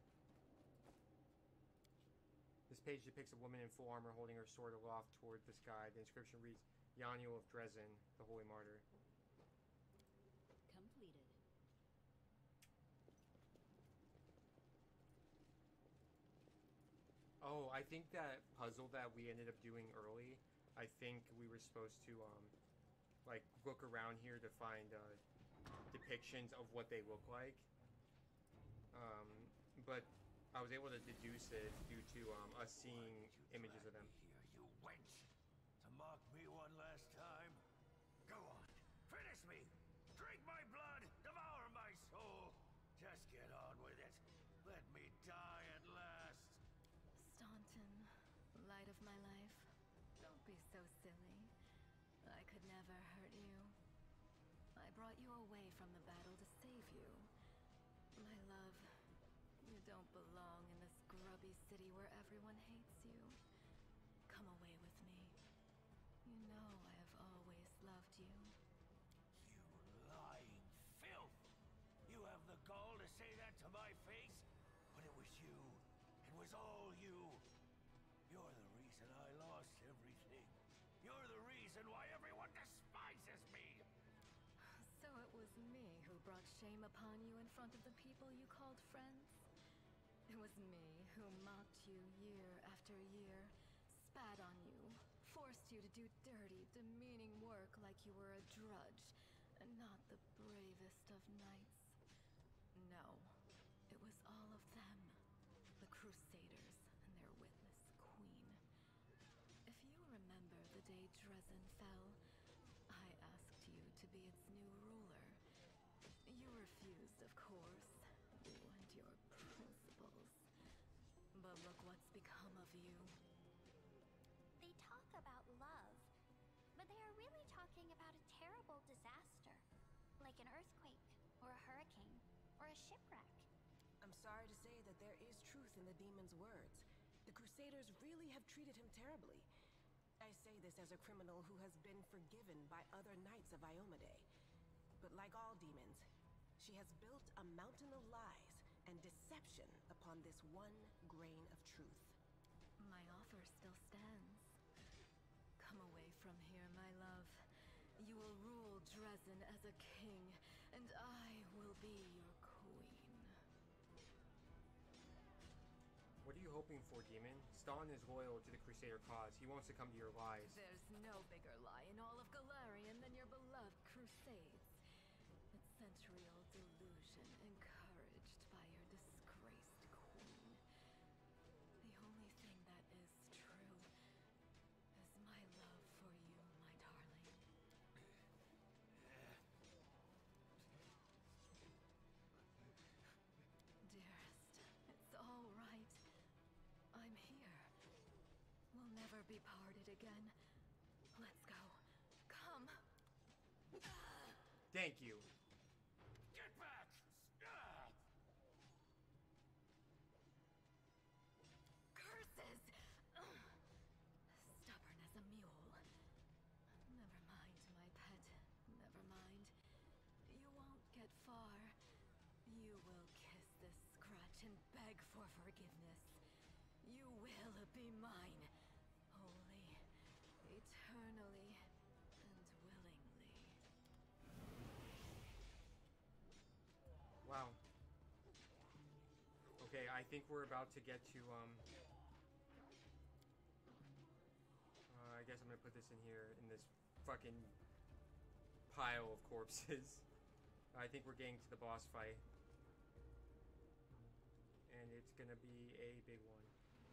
This page depicts a woman in full armor holding her sword aloft toward the sky. The inscription reads, Yanyo of Dresden, the Holy Martyr. Completed. Oh, I think that puzzle that we ended up doing early, I think we were supposed to, um, like, look around here to find, uh, depictions of what they look like. Um, but I was able to deduce it due to, um, us seeing images of them. Here, you wench! To mock me one last time? Go on, finish me! Drink my blood, devour my soul! Just get on with it. Let me die at last. Staunton, light of my life, don't be so silly. I could never hurt you. I brought you away from the battle to save you. My love, you don't belong in this grubby city where everyone hates you. Come away with me. You know I have always loved you. You lying filth! You have the gall to say that to my face? But it was you. It was all you. You're the reason I lost everything. You're the reason why everyone despises me. So it was me who brought shame upon you in front of the people you called friends? It was me who mocked you year after year, spat on you, forced you to do dirty, demeaning work like you were a drudge, and not the bravest of knights. No, it was all of them, the Crusaders and their witless queen. If you remember the day Dresden fell, I asked you to be its new ruler. You refused, of course, you and your principles. But look what's become of you. They talk about love, but they are really talking about a terrible disaster, like an earthquake, or a hurricane, or a shipwreck. I'm sorry to say that there is truth in the demon's words. The Crusaders really have treated him terribly. I say this as a criminal who has been forgiven by other knights of Iomade. But like all demons, she has built a mountain of lies and deception upon this one grain of truth. My offer still stands. Come away from here, my love. You will rule Dresden as a king, and I will be your queen. What are you hoping for, demon? Stalin is loyal to the Crusader cause. He won't succumb to your lies. There's no bigger lie in all of Galarian than your beloved Crusades. Its century-old delusion encouraged by your disgraced queen. The only thing that is true is my love for you, my darling. be parted again. Let's go. Come. Thank you. Get back! Ah! Curses! Ugh. Stubborn as a mule. Never mind, my pet. Never mind. You won't get far. You will kiss this scratch and beg for forgiveness. You will be mine. Wholly, eternally, and willingly. Wow. Okay, I think we're about to get to, um... Uh, I guess I'm gonna put this in here, in this fucking pile of corpses. I think we're getting to the boss fight. And it's gonna be a big one.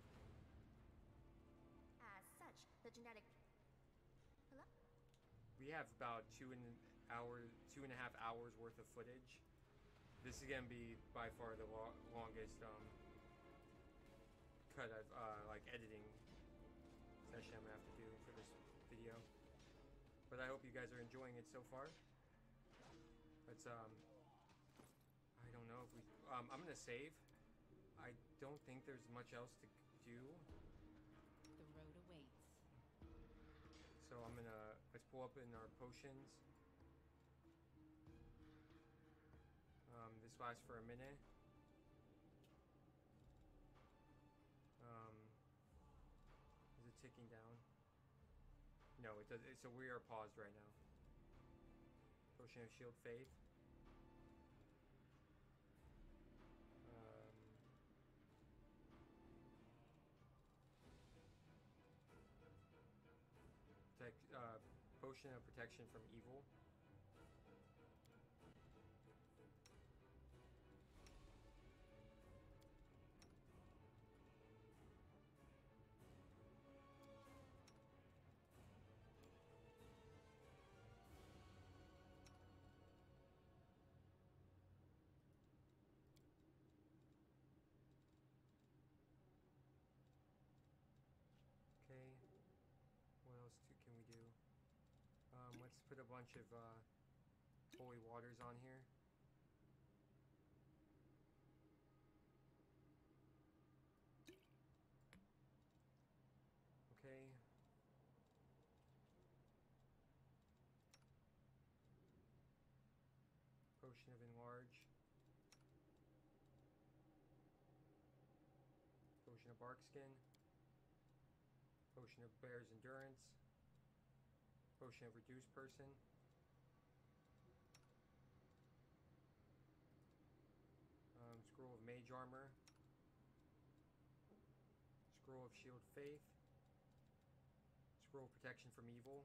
As such, the genetic... Hello? We have about two and hour, two and a half hours worth of footage. This is gonna be by far the lo longest um, cut of uh, like editing session I'm gonna have to do for this video. But I hope you guys are enjoying it so far. Let's um, I don't know if we. Um, I'm gonna save. I don't think there's much else to do. The road awaits. So I'm gonna let's pull up in our potions. Um, this lasts for a minute. Um, is it ticking down? No, it does. It, so we are paused right now. Potion of Shield Faith. Um, protect, uh, Potion of Protection from Evil. Okay, what else do, can we do? Um, let's put a bunch of uh, holy waters on here. Okay. Potion of Enlarge. Potion of Bark Skin. Potion of Bear's Endurance. Potion of Reduced Person. Um, Scroll of Mage Armor. Scroll of Shield Faith. Scroll of Protection from Evil.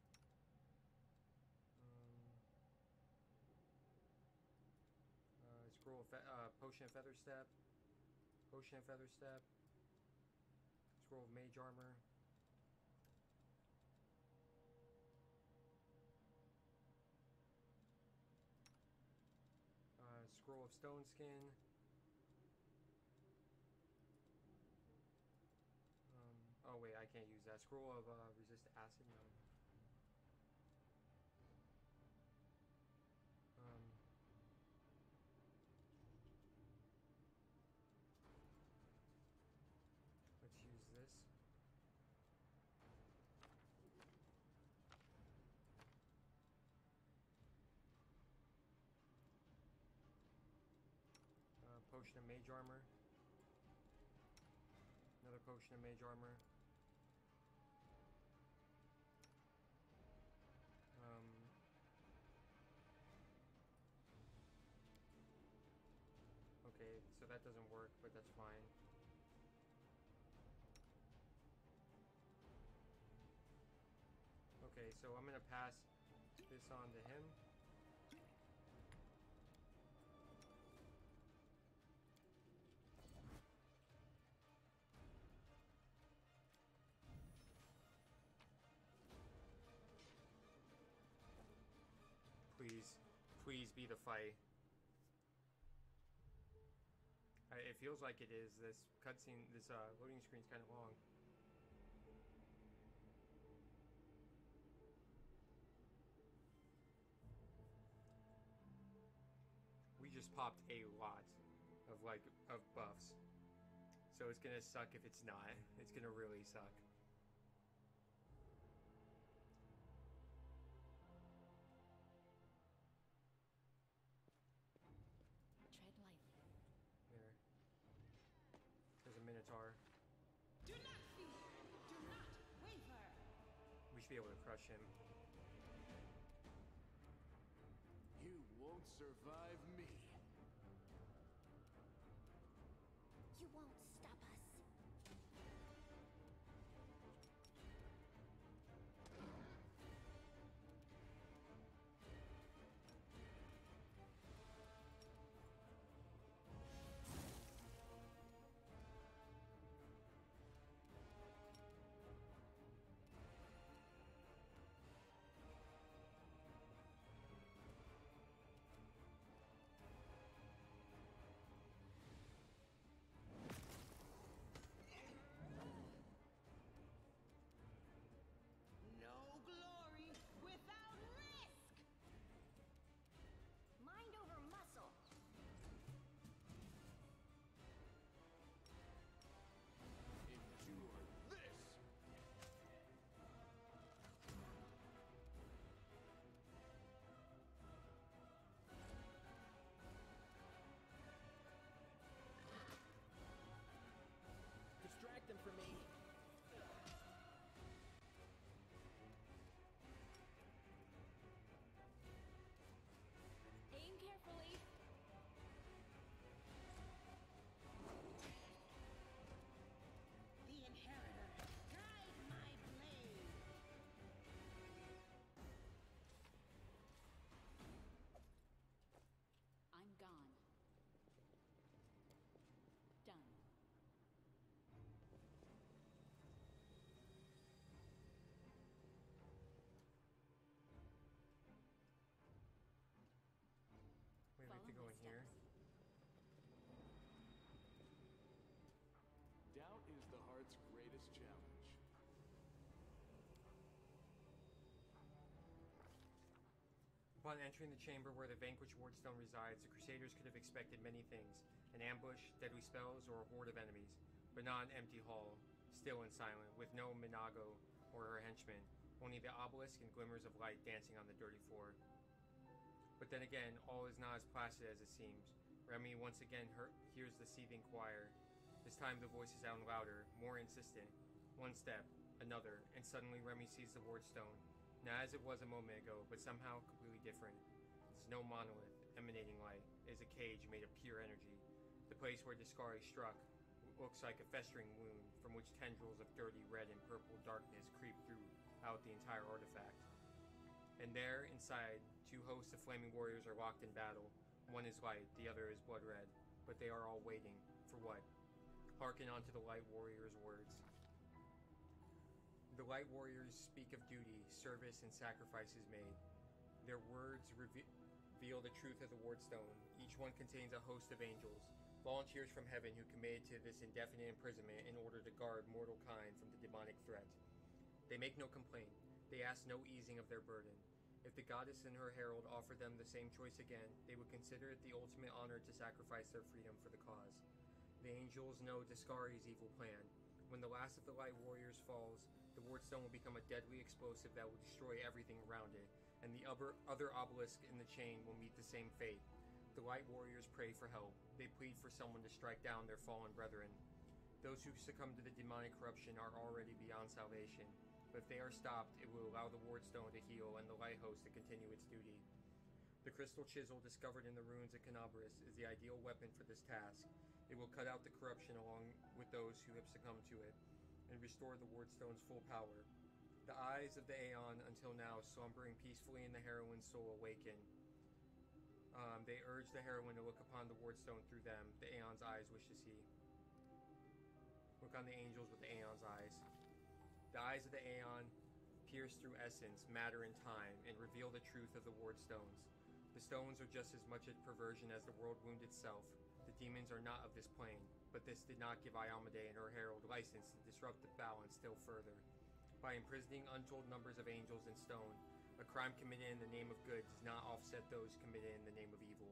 Um, uh, scroll of fe uh, Potion of Feather Step. Potion of Feather Step. Scroll of Mage Armor. Uh, scroll of Stone Skin. Um, oh wait, I can't use that. Scroll of uh, Resist Acid. No. Um, let's use this. Uh, potion of Mage Armor. Another potion of Mage Armor. Um, okay, so that doesn't work, but that's fine. Okay, so I'm gonna pass this on to him. Please, please be the fight. I, it feels like it is. This cutscene, this uh, loading screen's kind of long. just popped a lot of like of buffs. So it's gonna suck if it's not. It's gonna really suck. Tread lightly. There. There's a Minotaur. Do not fear. Do not waver. We should be able to crush him. You won't survive me. You won't stop us. No glory without risk. Mind over muscle. Endure this. Distract them for me. Aim carefully. The inheritor, guide my blade. I'm gone. Done. Wait, we have to Follow go my in here. steps. Doubt is the heart's greatest challenge. Upon entering the chamber where the vanquished Wardstone resides, the Crusaders could have expected many things: an ambush, deadly spells, or a horde of enemies, but not an empty hall, still and silent, with no Minago or her henchmen, only the obelisk and glimmers of light dancing on the dirty floor. But then again, all is not as placid as it seems. Remie once again hear- hears the seething choir. This time the voices sound louder, more insistent. One step, another, and suddenly Remie sees the Wardstone. Not as it was a moment ago, but somehow completely different. It's no monolith emanating light. It is a cage made of pure energy. The place where Discari struck looks like a festering wound from which tendrils of dirty red and purple darkness creep throughout the entire artifact. And there, inside, two hosts of flaming warriors are locked in battle. One is light, the other is blood red, but they are all waiting. For what? Hearken unto the light warrior's words. The light warriors speak of duty, service, and sacrifices made. Their words reve- reveal the truth of the Wardstone. Each one contains a host of angels, volunteers from heaven who committed to this indefinite imprisonment in order to guard mortal kind from the demonic threat. They make no complaint. They ask no easing of their burden. If the goddess and her herald offered them the same choice again, they would consider it the ultimate honor to sacrifice their freedom for the cause. The angels know Discari's evil plan. When the last of the light warriors falls, the Wardstone will become a deadly explosive that will destroy everything around it, and the other, other obelisk in the chain will meet the same fate. The light warriors pray for help. They plead for someone to strike down their fallen brethren. Those who succumb to the demonic corruption are already beyond salvation, but if they are stopped, it will allow the Wardstone to heal and the light host to continue its duty. The crystal chisel discovered in the ruins of Canabris is the ideal weapon for this task. It will cut out the corruption along with those who have succumbed to it, and restore the Wardstone's full power. The eyes of the Aeon, until now slumbering peacefully in the heroine's soul, awaken. Um, they urge the heroine to look upon the Wardstone through them. The Aeon's eyes wish to see. Look on the angels with the Aeon's eyes. The eyes of the Aeon pierce through essence, matter, and time, and reveal the truth of the Wardstones. The stones are just as much a perversion as the world wound itself. The demons are not of this plane, but this did not give Iomade and her herald license to disrupt the balance still further. By imprisoning untold numbers of angels in stone, a crime committed in the name of good does not offset those committed in the name of evil.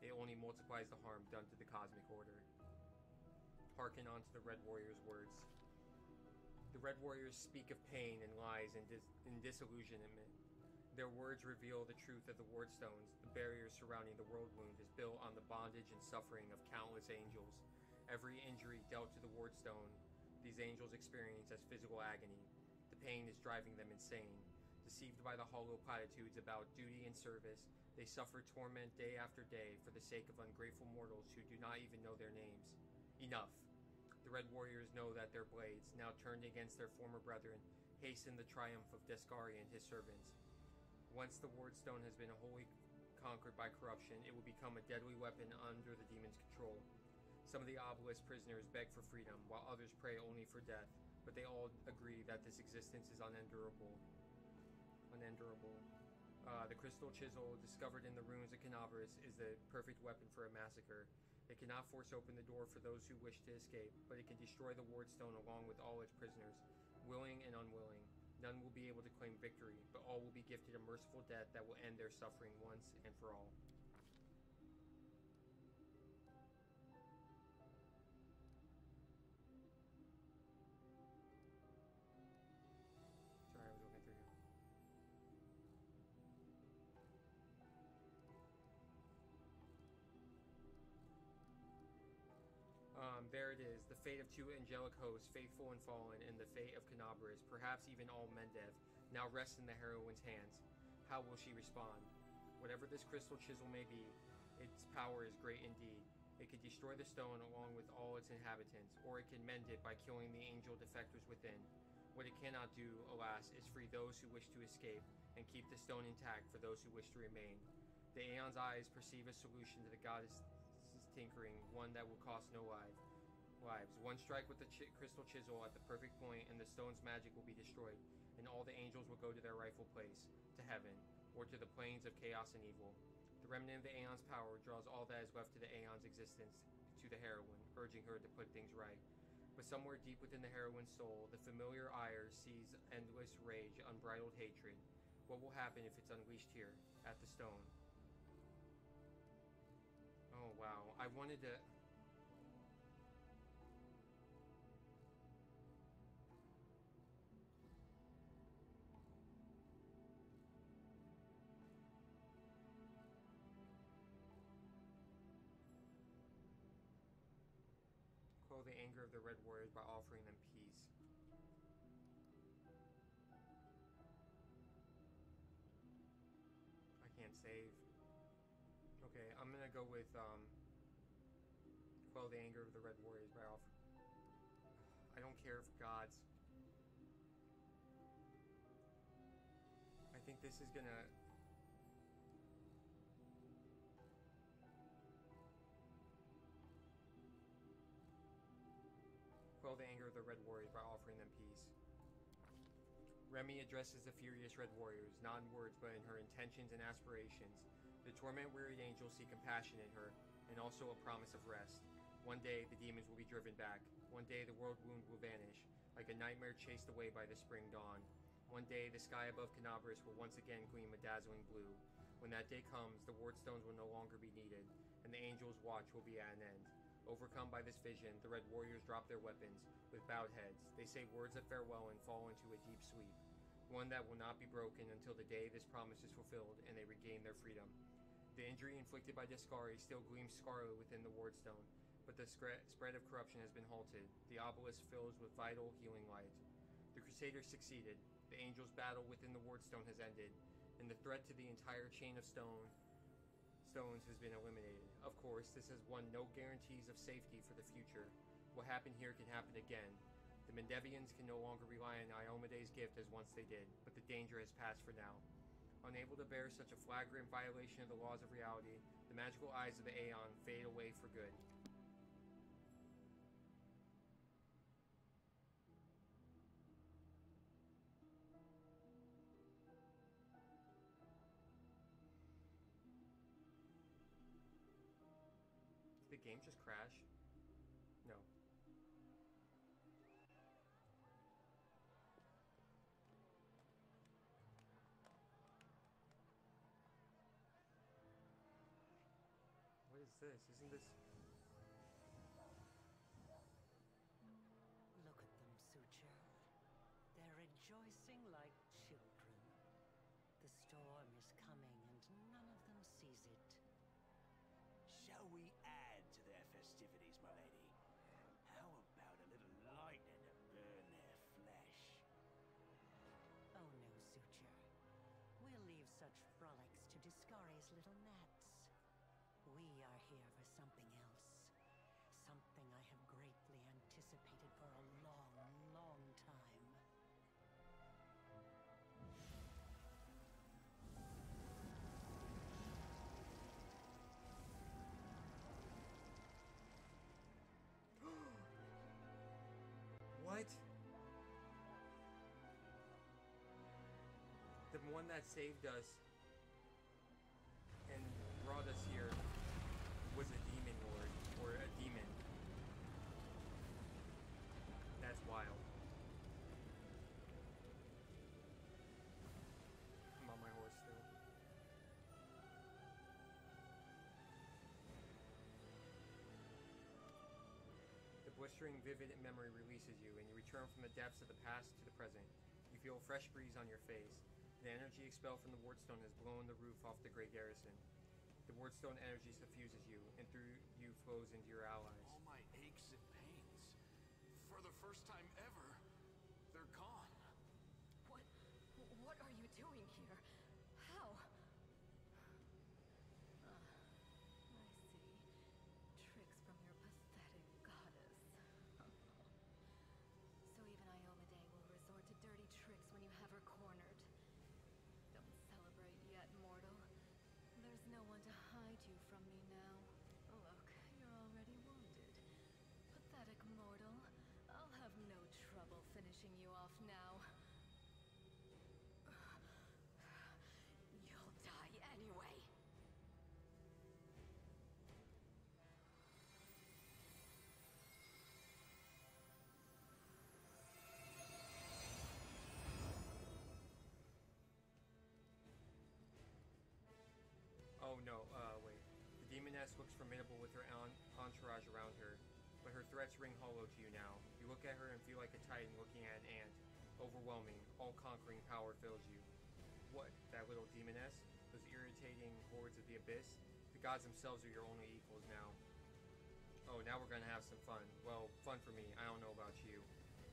it only multiplies the harm done to the cosmic order. Hearken unto the Red Warrior's words. The Red Warriors speak of pain and lies and, dis- and disillusionment. Their words reveal the truth of the Wardstones. The barrier surrounding the world wound is built on the bondage and suffering of countless angels. Every injury dealt to the Wardstone, these angels experience as physical agony. The pain is driving them insane. Deceived by the hollow platitudes about duty and service, they suffer torment day after day for the sake of ungrateful mortals who do not even know their names. Enough. The Red Warriors know that their blades, now turned against their former brethren, hasten the triumph of Descari and his servants. Once the Wardstone has been wholly conquered by corruption, it will become a deadly weapon under the demon's control. Some of the obelisk prisoners beg for freedom, while others pray only for death, but they all agree that this existence is unendurable. Unendurable. Uh, the crystal chisel discovered in the ruins of Canabris is the perfect weapon for a massacre. It cannot force open the door for those who wish to escape, but it can destroy the Wardstone along with all its prisoners, willing and unwilling. None will be able to claim victory, but all will be gifted a merciful death that will end their suffering once and for all. Sorry, I was looking through here. Um, there it is, the fate of two angelic hosts, faithful and fallen, and the fate of Canabris, perhaps even all Mendev, now rests in the heroine's hands. How will she respond? Whatever this crystal chisel may be, its power is great indeed. It can destroy the stone along with all its inhabitants, or it can mend it by killing the angel defectors within. What it cannot do, alas, is free those who wish to escape, and keep the stone intact for those who wish to remain. The Aeon's eyes perceive a solution to the goddess' tinkering, one that will cost no life. lives. One strike with the ch- crystal chisel at the perfect point, and the stone's magic will be destroyed, and all the angels will go to their rightful place, to heaven, or to the plains of chaos and evil. The remnant of the Aeon's power draws all that is left to the Aeon's existence to the heroine, urging her to put things right. But somewhere deep within the heroine's soul, the familiar ire sees endless rage, unbridled hatred. What will happen if it's unleashed here, at the stone? Oh, wow. I wanted to... quell the anger of the Red Warriors by offering them peace. I can't save. Okay, I'm gonna go with, um... quell the anger of the Red Warriors by offering... I don't care for gods. I think this is gonna... quell the anger of the Red Warriors by offering them peace. Remie addresses the furious Red Warriors, not in words but in her intentions and aspirations. The torment-wearied angels see compassion in her, and also a promise of rest. One day, the demons will be driven back. One day, the world wound will vanish, like a nightmare chased away by the spring dawn. One day, the sky above Canabris will once again gleam a dazzling blue. When that day comes, the Wardstones will no longer be needed, and the angels' watch will be at an end. Overcome by this vision, the Red Warriors drop their weapons. With bowed heads, they say words of farewell and fall into a deep sleep, one that will not be broken until the day this promise is fulfilled and they regain their freedom. The injury inflicted by Descari still gleams scarlet within the Wardstone, but the spread of corruption has been halted. The obelisk fills with vital, healing light. The Crusaders succeeded. The angels' battle within the Wardstone has ended, and the threat to the entire chain of stone stones has been eliminated. Of course, this has won no guarantees of safety for the future. What happened here can happen again. The Mendevians can no longer rely on Iomede's gift as once they did, but the danger has passed for now. Unable to bear such a flagrant violation of the laws of reality, the magical eyes of the Aeon fade away for good. Did the game just crash? No. What this? Isn't this... Look at them, Suture. They're rejoicing like children. The storm is coming and none of them sees it. Shall we add to their festivities, my lady? How about a little lightning to burn their flesh? Oh no, Suture. We'll leave such frolics to Discari's little gnats. We are here for something else. Something I have greatly anticipated for a long, long time. What? The one that saved us and brought us here was a demon lord, or a demon. That's wild. I'm on my horse still. The blistering, vivid memory releases you, and you return from the depths of the past to the present. You feel a fresh breeze on your face. The energy expelled from the wardstone has blown the roof off the Grey Garrison. The wardstone energy suffuses you, and through you flows into your allies. All my aches and pains, for the first time ever, they're gone. What... what are you doing here? How? Ah, I see. Tricks from your pathetic goddess. So even Iomade will resort to dirty tricks when you have her cornered. Don't celebrate yet, mortal. There's no one to hide you from me now. Look, you're already wounded. Pathetic mortal. I'll have no trouble finishing you off now. You'll die anyway. Oh no, uh, wait. The demoness looks formidable with her en entourage around her, but her threats ring hollow to you now. You look at her and feel like a titan looking at an ant. Overwhelming, all-conquering power fills you. What, that little demoness? Those irritating hordes of the abyss? The gods themselves are your only equals now. Oh, now we're gonna have some fun. Well, fun for me. I don't know about you.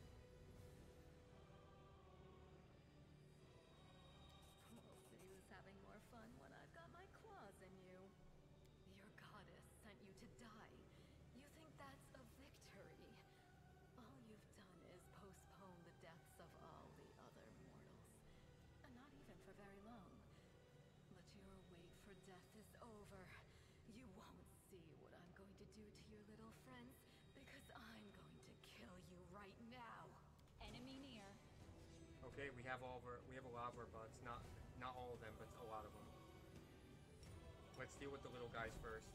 We'll see who's having more fun when I've got my claws in you. Your goddess sent you to die. You think that's a victory? All you've done is postpone the deaths of all the other mortals. And not even for very long. But your wait for death is over. You won't see what I'm going to do to your little friends, because I'm going to kill you right now. Enemy near. Okay, we have all of our, we have a lot of our butts. Not, not all of them, but a lot of them. Let's deal with the little guys first.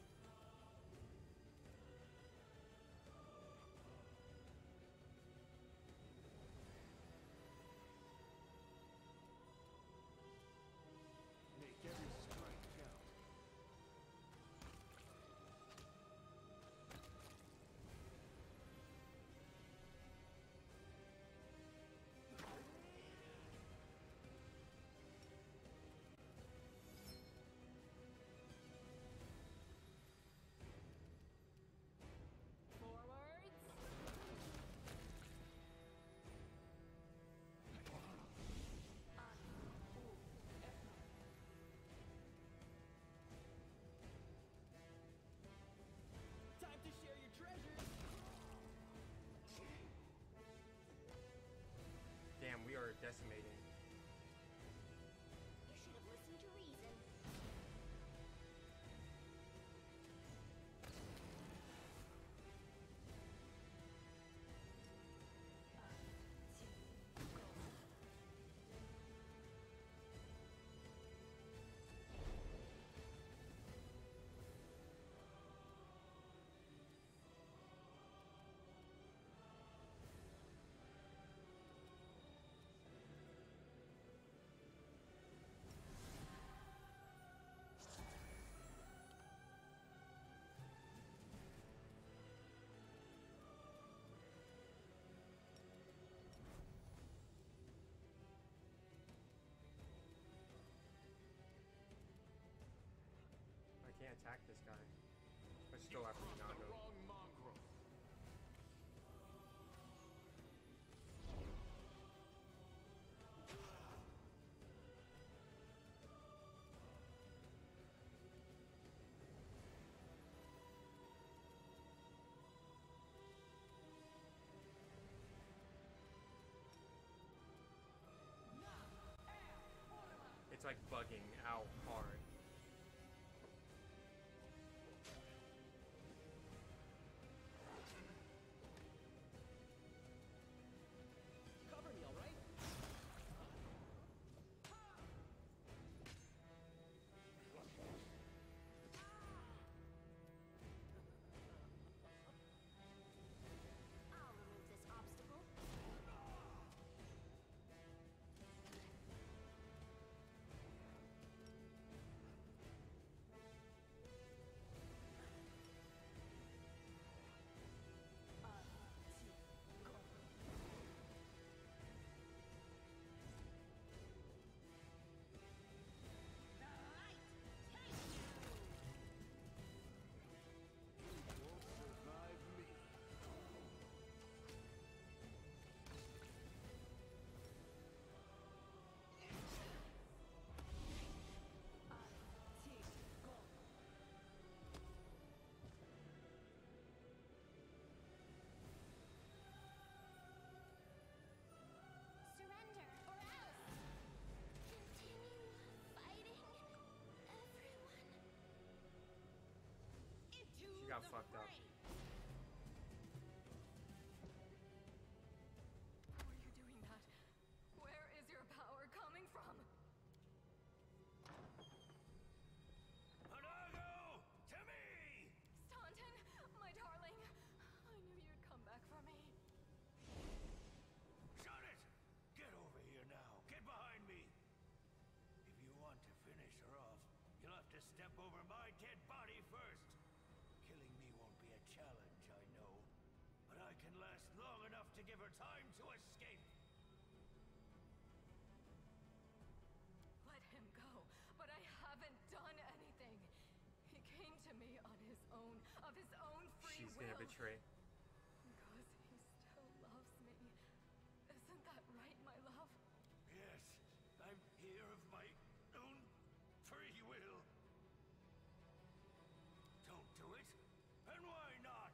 Make every strike count. attack this guy. But still have to Crossed knock the him. wrong mongrel. It's like bugging out hard. Cover me, all right? I'll remove this obstacle. Won't survive me. Surrender or else. Continue fighting everyone. Into She got the fucked up. fray. How are you doing that? Where is your power coming from? Anago! To me! Staunton, my darling. I knew you'd come back for me. Shut it! Get over here now. Get behind me. If you want to finish her off, you'll have to step over my dead body first. Killing me won't be a challenge, I know. But I can last long enough to give her time to escape. Let him go. But I haven't done anything. He came to me on his own, of his own free She's will. gonna betray. Because he still loves me. Isn't that right, my love? Yes, I'm here of my own free will. Don't do it. And why not?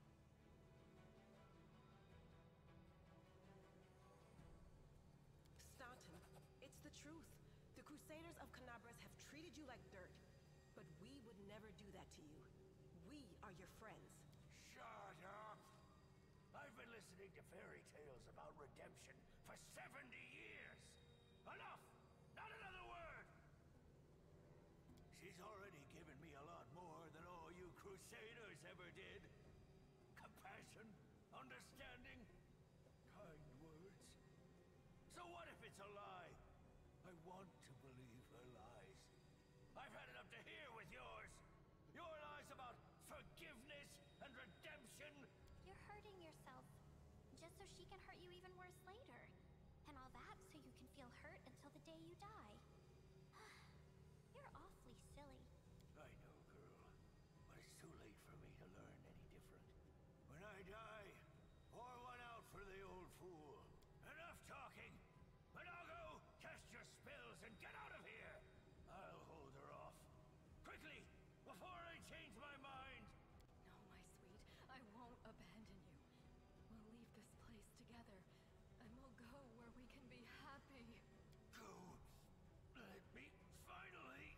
Staunton, it's the truth. The Crusaders of Canabras have treated you like dirt. But we would never do that to you. We are your friends. Shut up! I've been listening to fairy tales about redemption for seventy years. Enough! Not another word! She's already given me a lot more than all you Crusaders ever did. Compassion, understanding, kind words. So what if it's a lie? I want to believe her lies. I've had it up to here with yours. Your lies about forgiveness and redemption. You're hurting yourself. Just so she can hurt you even worse later. And all that so you can feel hurt until the day you die. You're awfully silly. I know, girl. But it's too late for me to learn any different. When I die, pour one out for the old fool. Enough talking! Anago, cast your spells and get out of here! I'll hold her off. Quickly, before I change my mind! No, my sweet. I won't abandon you. We'll leave this place together. And we'll go where we can be happy. Go! Let me finally...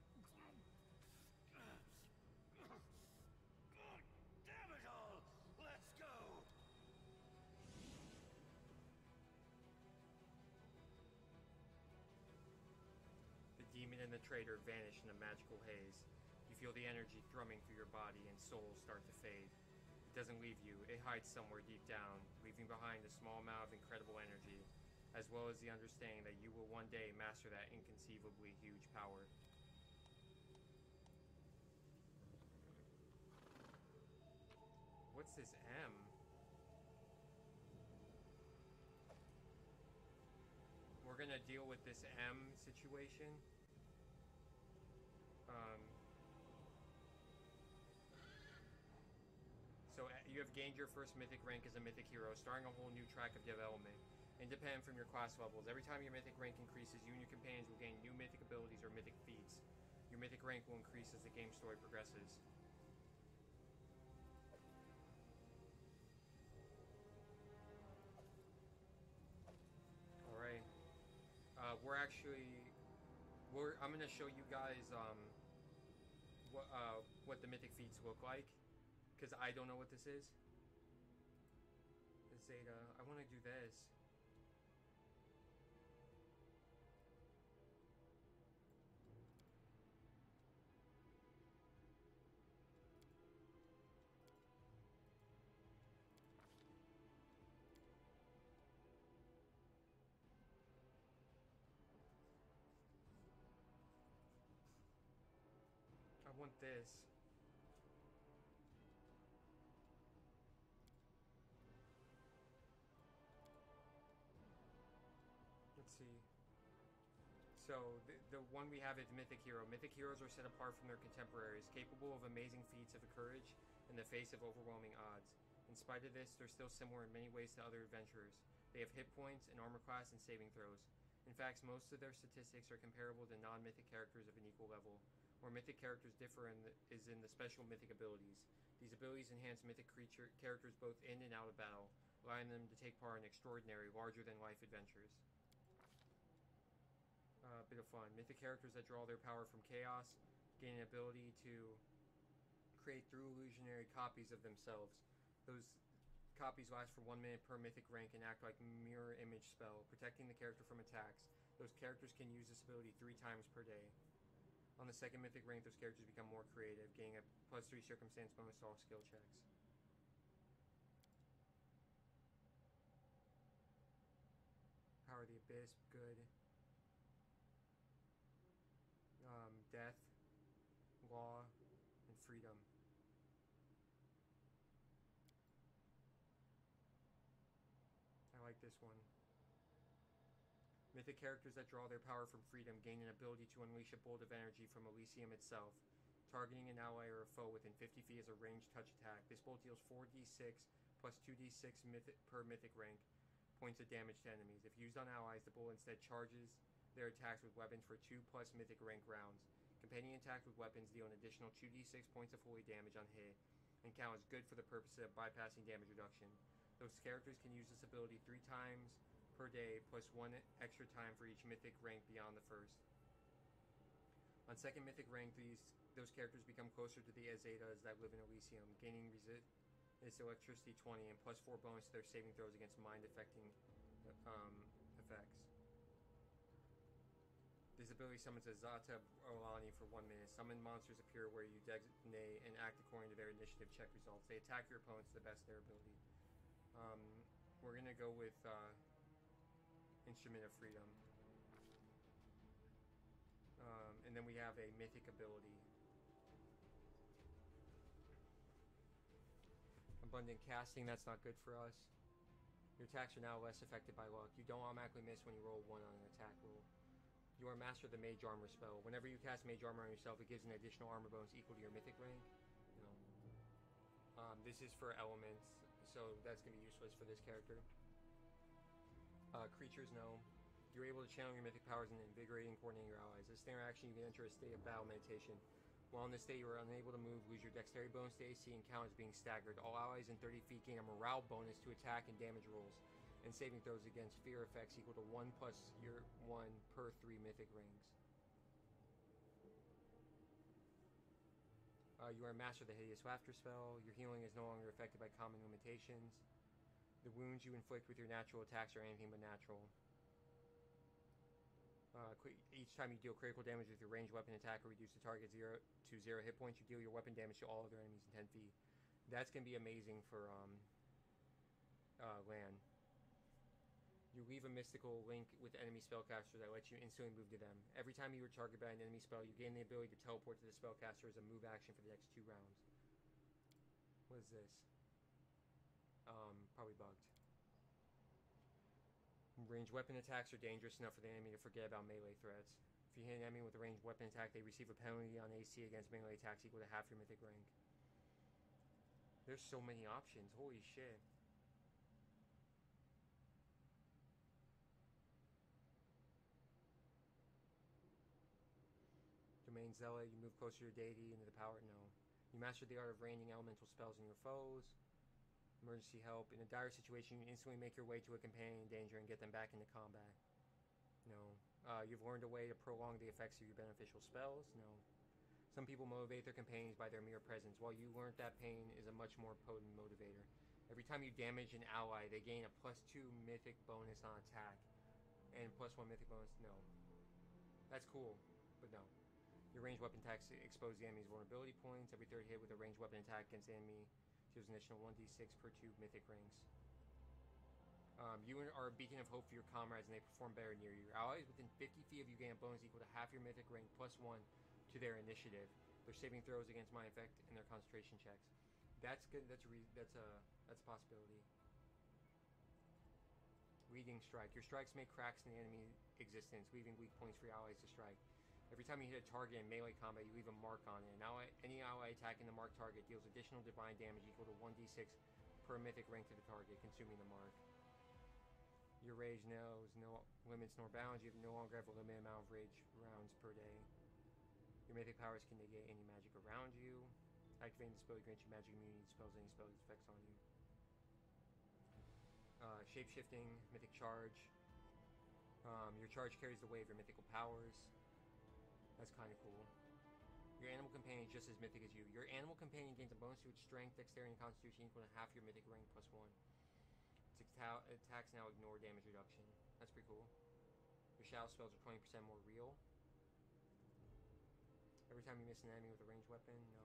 God damn it all! Let's go! The demon and the traitor vanish in a magical haze. You feel the energy thrumming through your body and soul start to fade. It doesn't leave you, it hides somewhere deep down, leaving behind a small amount of incredible energy, as well as the understanding that you will one day master that inconceivably huge power. What's this M? We're gonna deal with this M situation. Um, You have gained your first mythic rank as a mythic hero, starting a whole new track of development. Independent from your class levels, every time your mythic rank increases, you and your companions will gain new mythic abilities or mythic feats. Your mythic rank will increase as the game story progresses. Alright. Uh, we're actually... We're, I'm going to show you guys um, what, uh, what the mythic feats look like, because I don't know what this is. The Zeta. I want to do this. I want this. Let's see. So, the, the one we have is Mythic Hero. Mythic Heroes are set apart from their contemporaries, capable of amazing feats of courage in the face of overwhelming odds. In spite of this, they're still similar in many ways to other adventurers. They have hit points, an armor class, and saving throws. In fact, most of their statistics are comparable to non-mythic characters of an equal level. Where mythic characters differ in the, is in the special mythic abilities. These abilities enhance mythic creature characters both in and out of battle, allowing them to take part in extraordinary, larger-than-life adventures. A uh, bit of fun. Mythic characters that draw their power from chaos gain an ability to create through illusionary copies of themselves. Those copies last for one minute per mythic rank and act like mirror image spell, protecting the character from attacks. Those characters can use this ability three times per day. On the second mythic rank, those characters become more creative, gaining a plus three circumstance bonus to all skill checks. Power of the Abyss, good. Um, death, law, and freedom. I like this one. Mythic characters that draw their power from freedom gain an ability to unleash a bolt of energy from Elysium itself. Targeting an ally or a foe within fifty feet as a ranged touch attack. This bolt deals four d six plus two d six mythic, per mythic rank points of damage to enemies. If used on allies, the bolt instead charges their attacks with weapons for two plus mythic rank rounds. Companion attacks with weapons deal an additional two d six points of holy damage on hit and count as good for the purpose of bypassing damage reduction. Those characters can use this ability three times per day, plus one extra time for each mythic rank beyond the first. On second mythic rank, these those characters become closer to the Azetas that live in Elysium, gaining resist its electricity twenty and plus four bonus to their saving throws against mind-affecting um, effects. This ability summons a Zata Olani for one minute. Summon monsters appear where you designate and act according to their initiative check results. They attack your opponents to the best of their ability. Um, we're gonna go with uh, Instrument of Freedom. Um, and then we have a mythic ability. Abundant Casting, that's not good for us. Your attacks are now less affected by luck. You don't automatically miss when you roll one on an attack roll. You are Master of the Mage Armor spell. Whenever you cast Mage Armor on yourself, it gives an additional armor bonus equal to your mythic rank. You know. Um, this is for elements, so that's going to be useless for this character. Uh, creatures, no. You're able to channel your mythic powers and invigorate and coordinate your allies. As a standard action, you can enter a state of battle meditation. While in this state, you are unable to move, lose your dexterity bonus to A C, and count as being staggered. All allies in thirty feet gain a morale bonus to attack and damage rolls, and saving throws against fear effects equal to one plus your one per three mythic rings. Uh, you are a Master of the Hideous Laughter spell. Your healing is no longer affected by common limitations. The wounds you inflict with your natural attacks are anything but natural. Uh, each time you deal critical damage with your ranged weapon attack or reduce the target zero to zero hit points, you deal your weapon damage to all other enemies in ten feet. That's going to be amazing for um, uh, land. You leave a mystical link with enemy spellcaster that lets you instantly move to them. Every time you are targeted by an enemy spell, you gain the ability to teleport to the spellcaster as a move action for the next two rounds. What is this? Um, probably bugged. Ranged weapon attacks are dangerous enough for the enemy to forget about melee threats. If you hit an enemy with a ranged weapon attack, they receive a penalty on A C against melee attacks equal to half your mythic rank. There's so many options. Holy shit. Domain Zealot, you move closer to your deity into the power. No. You master the art of raining elemental spells on your foes. Emergency help. In a dire situation, you instantly make your way to a companion in danger and get them back into combat. No. Uh, you've learned a way to prolong the effects of your beneficial spells. No. Some people motivate their companions by their mere presence, while you learned that pain is a much more potent motivator. Every time you damage an ally, they gain a plus two mythic bonus on attack. And plus one mythic bonus. No. That's cool, but no. Your ranged weapon attacks expose the enemy's vulnerability points. Every third hit with a ranged weapon attack against the enemy deals an additional one d six per two mythic rings. Um, you are a beacon of hope for your comrades, and they perform better near you. Your allies within fifty feet of you gain a bonus equal to half your mythic rank plus one to their initiative. Their saving throws against my effect and their concentration checks. That's good. That's a re- that's a that's a possibility. Leading strike. Your strikes make cracks in the enemy existence, leaving weak points for your allies to strike. Every time you hit a target in melee combat, you leave a mark on it. An ally, any ally attacking the marked target deals additional divine damage equal to one d six per mythic rank to the target, consuming the mark. Your rage knows no limits nor bounds. You no longer have a limited amount of rage rounds per day. Your mythic powers can negate any magic around you. Activating this ability grants you magic immunity to spells any spells effects on you. Uh, shape-shifting, mythic charge. Um, your charge carries the weight of your mythical powers. That's kind of cool. Your animal companion is just as mythic as you. Your animal companion gains a bonus to its strength, dexterity, and constitution equal to half your mythic rank plus one. Its attacks now ignore damage reduction. That's pretty cool. Your shadow spells are twenty percent more real. Every time you miss an enemy with a ranged weapon, no.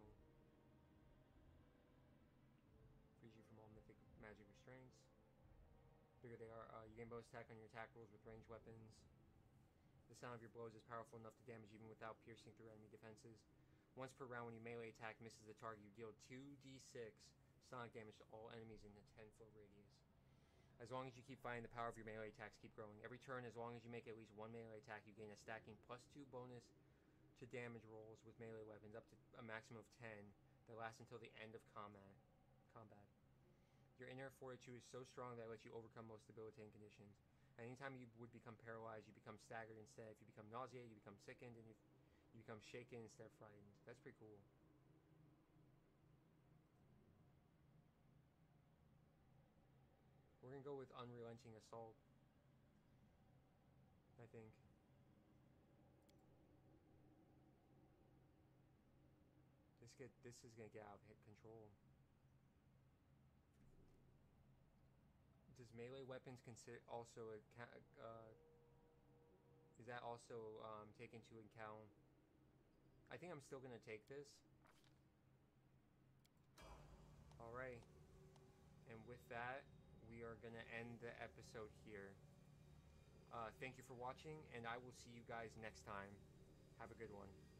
Frees you from all mythic magic restraints. Bigger they are, uh, you gain bonus attack on your attack rolls with ranged weapons. The sound of your blows is powerful enough to damage even without piercing through enemy defenses. Once per round when you melee attack misses the target, you deal two d six sonic damage to all enemies in a ten foot radius. As long as you keep fighting, the power of your melee attacks keep growing. Every turn, as long as you make at least one melee attack, you gain a stacking plus two bonus to damage rolls with melee weapons, up to a maximum of ten, that lasts until the end of combat. combat. Your inner fortitude is so strong that it lets you overcome most debilitating conditions. Anytime you would become paralyzed, you become staggered instead. If you become nauseated, you become sickened, and you, you become shaken instead of frightened. That's pretty cool. We're gonna go with Unrelenting Assault, I think. This get this is gonna get out of hit control. Does melee weapons consider also a uh, is that also um, taken into account? I think I'm still gonna take this. All right, and with that, we are gonna end the episode here. Uh, thank you for watching, and I will see you guys next time. Have a good one.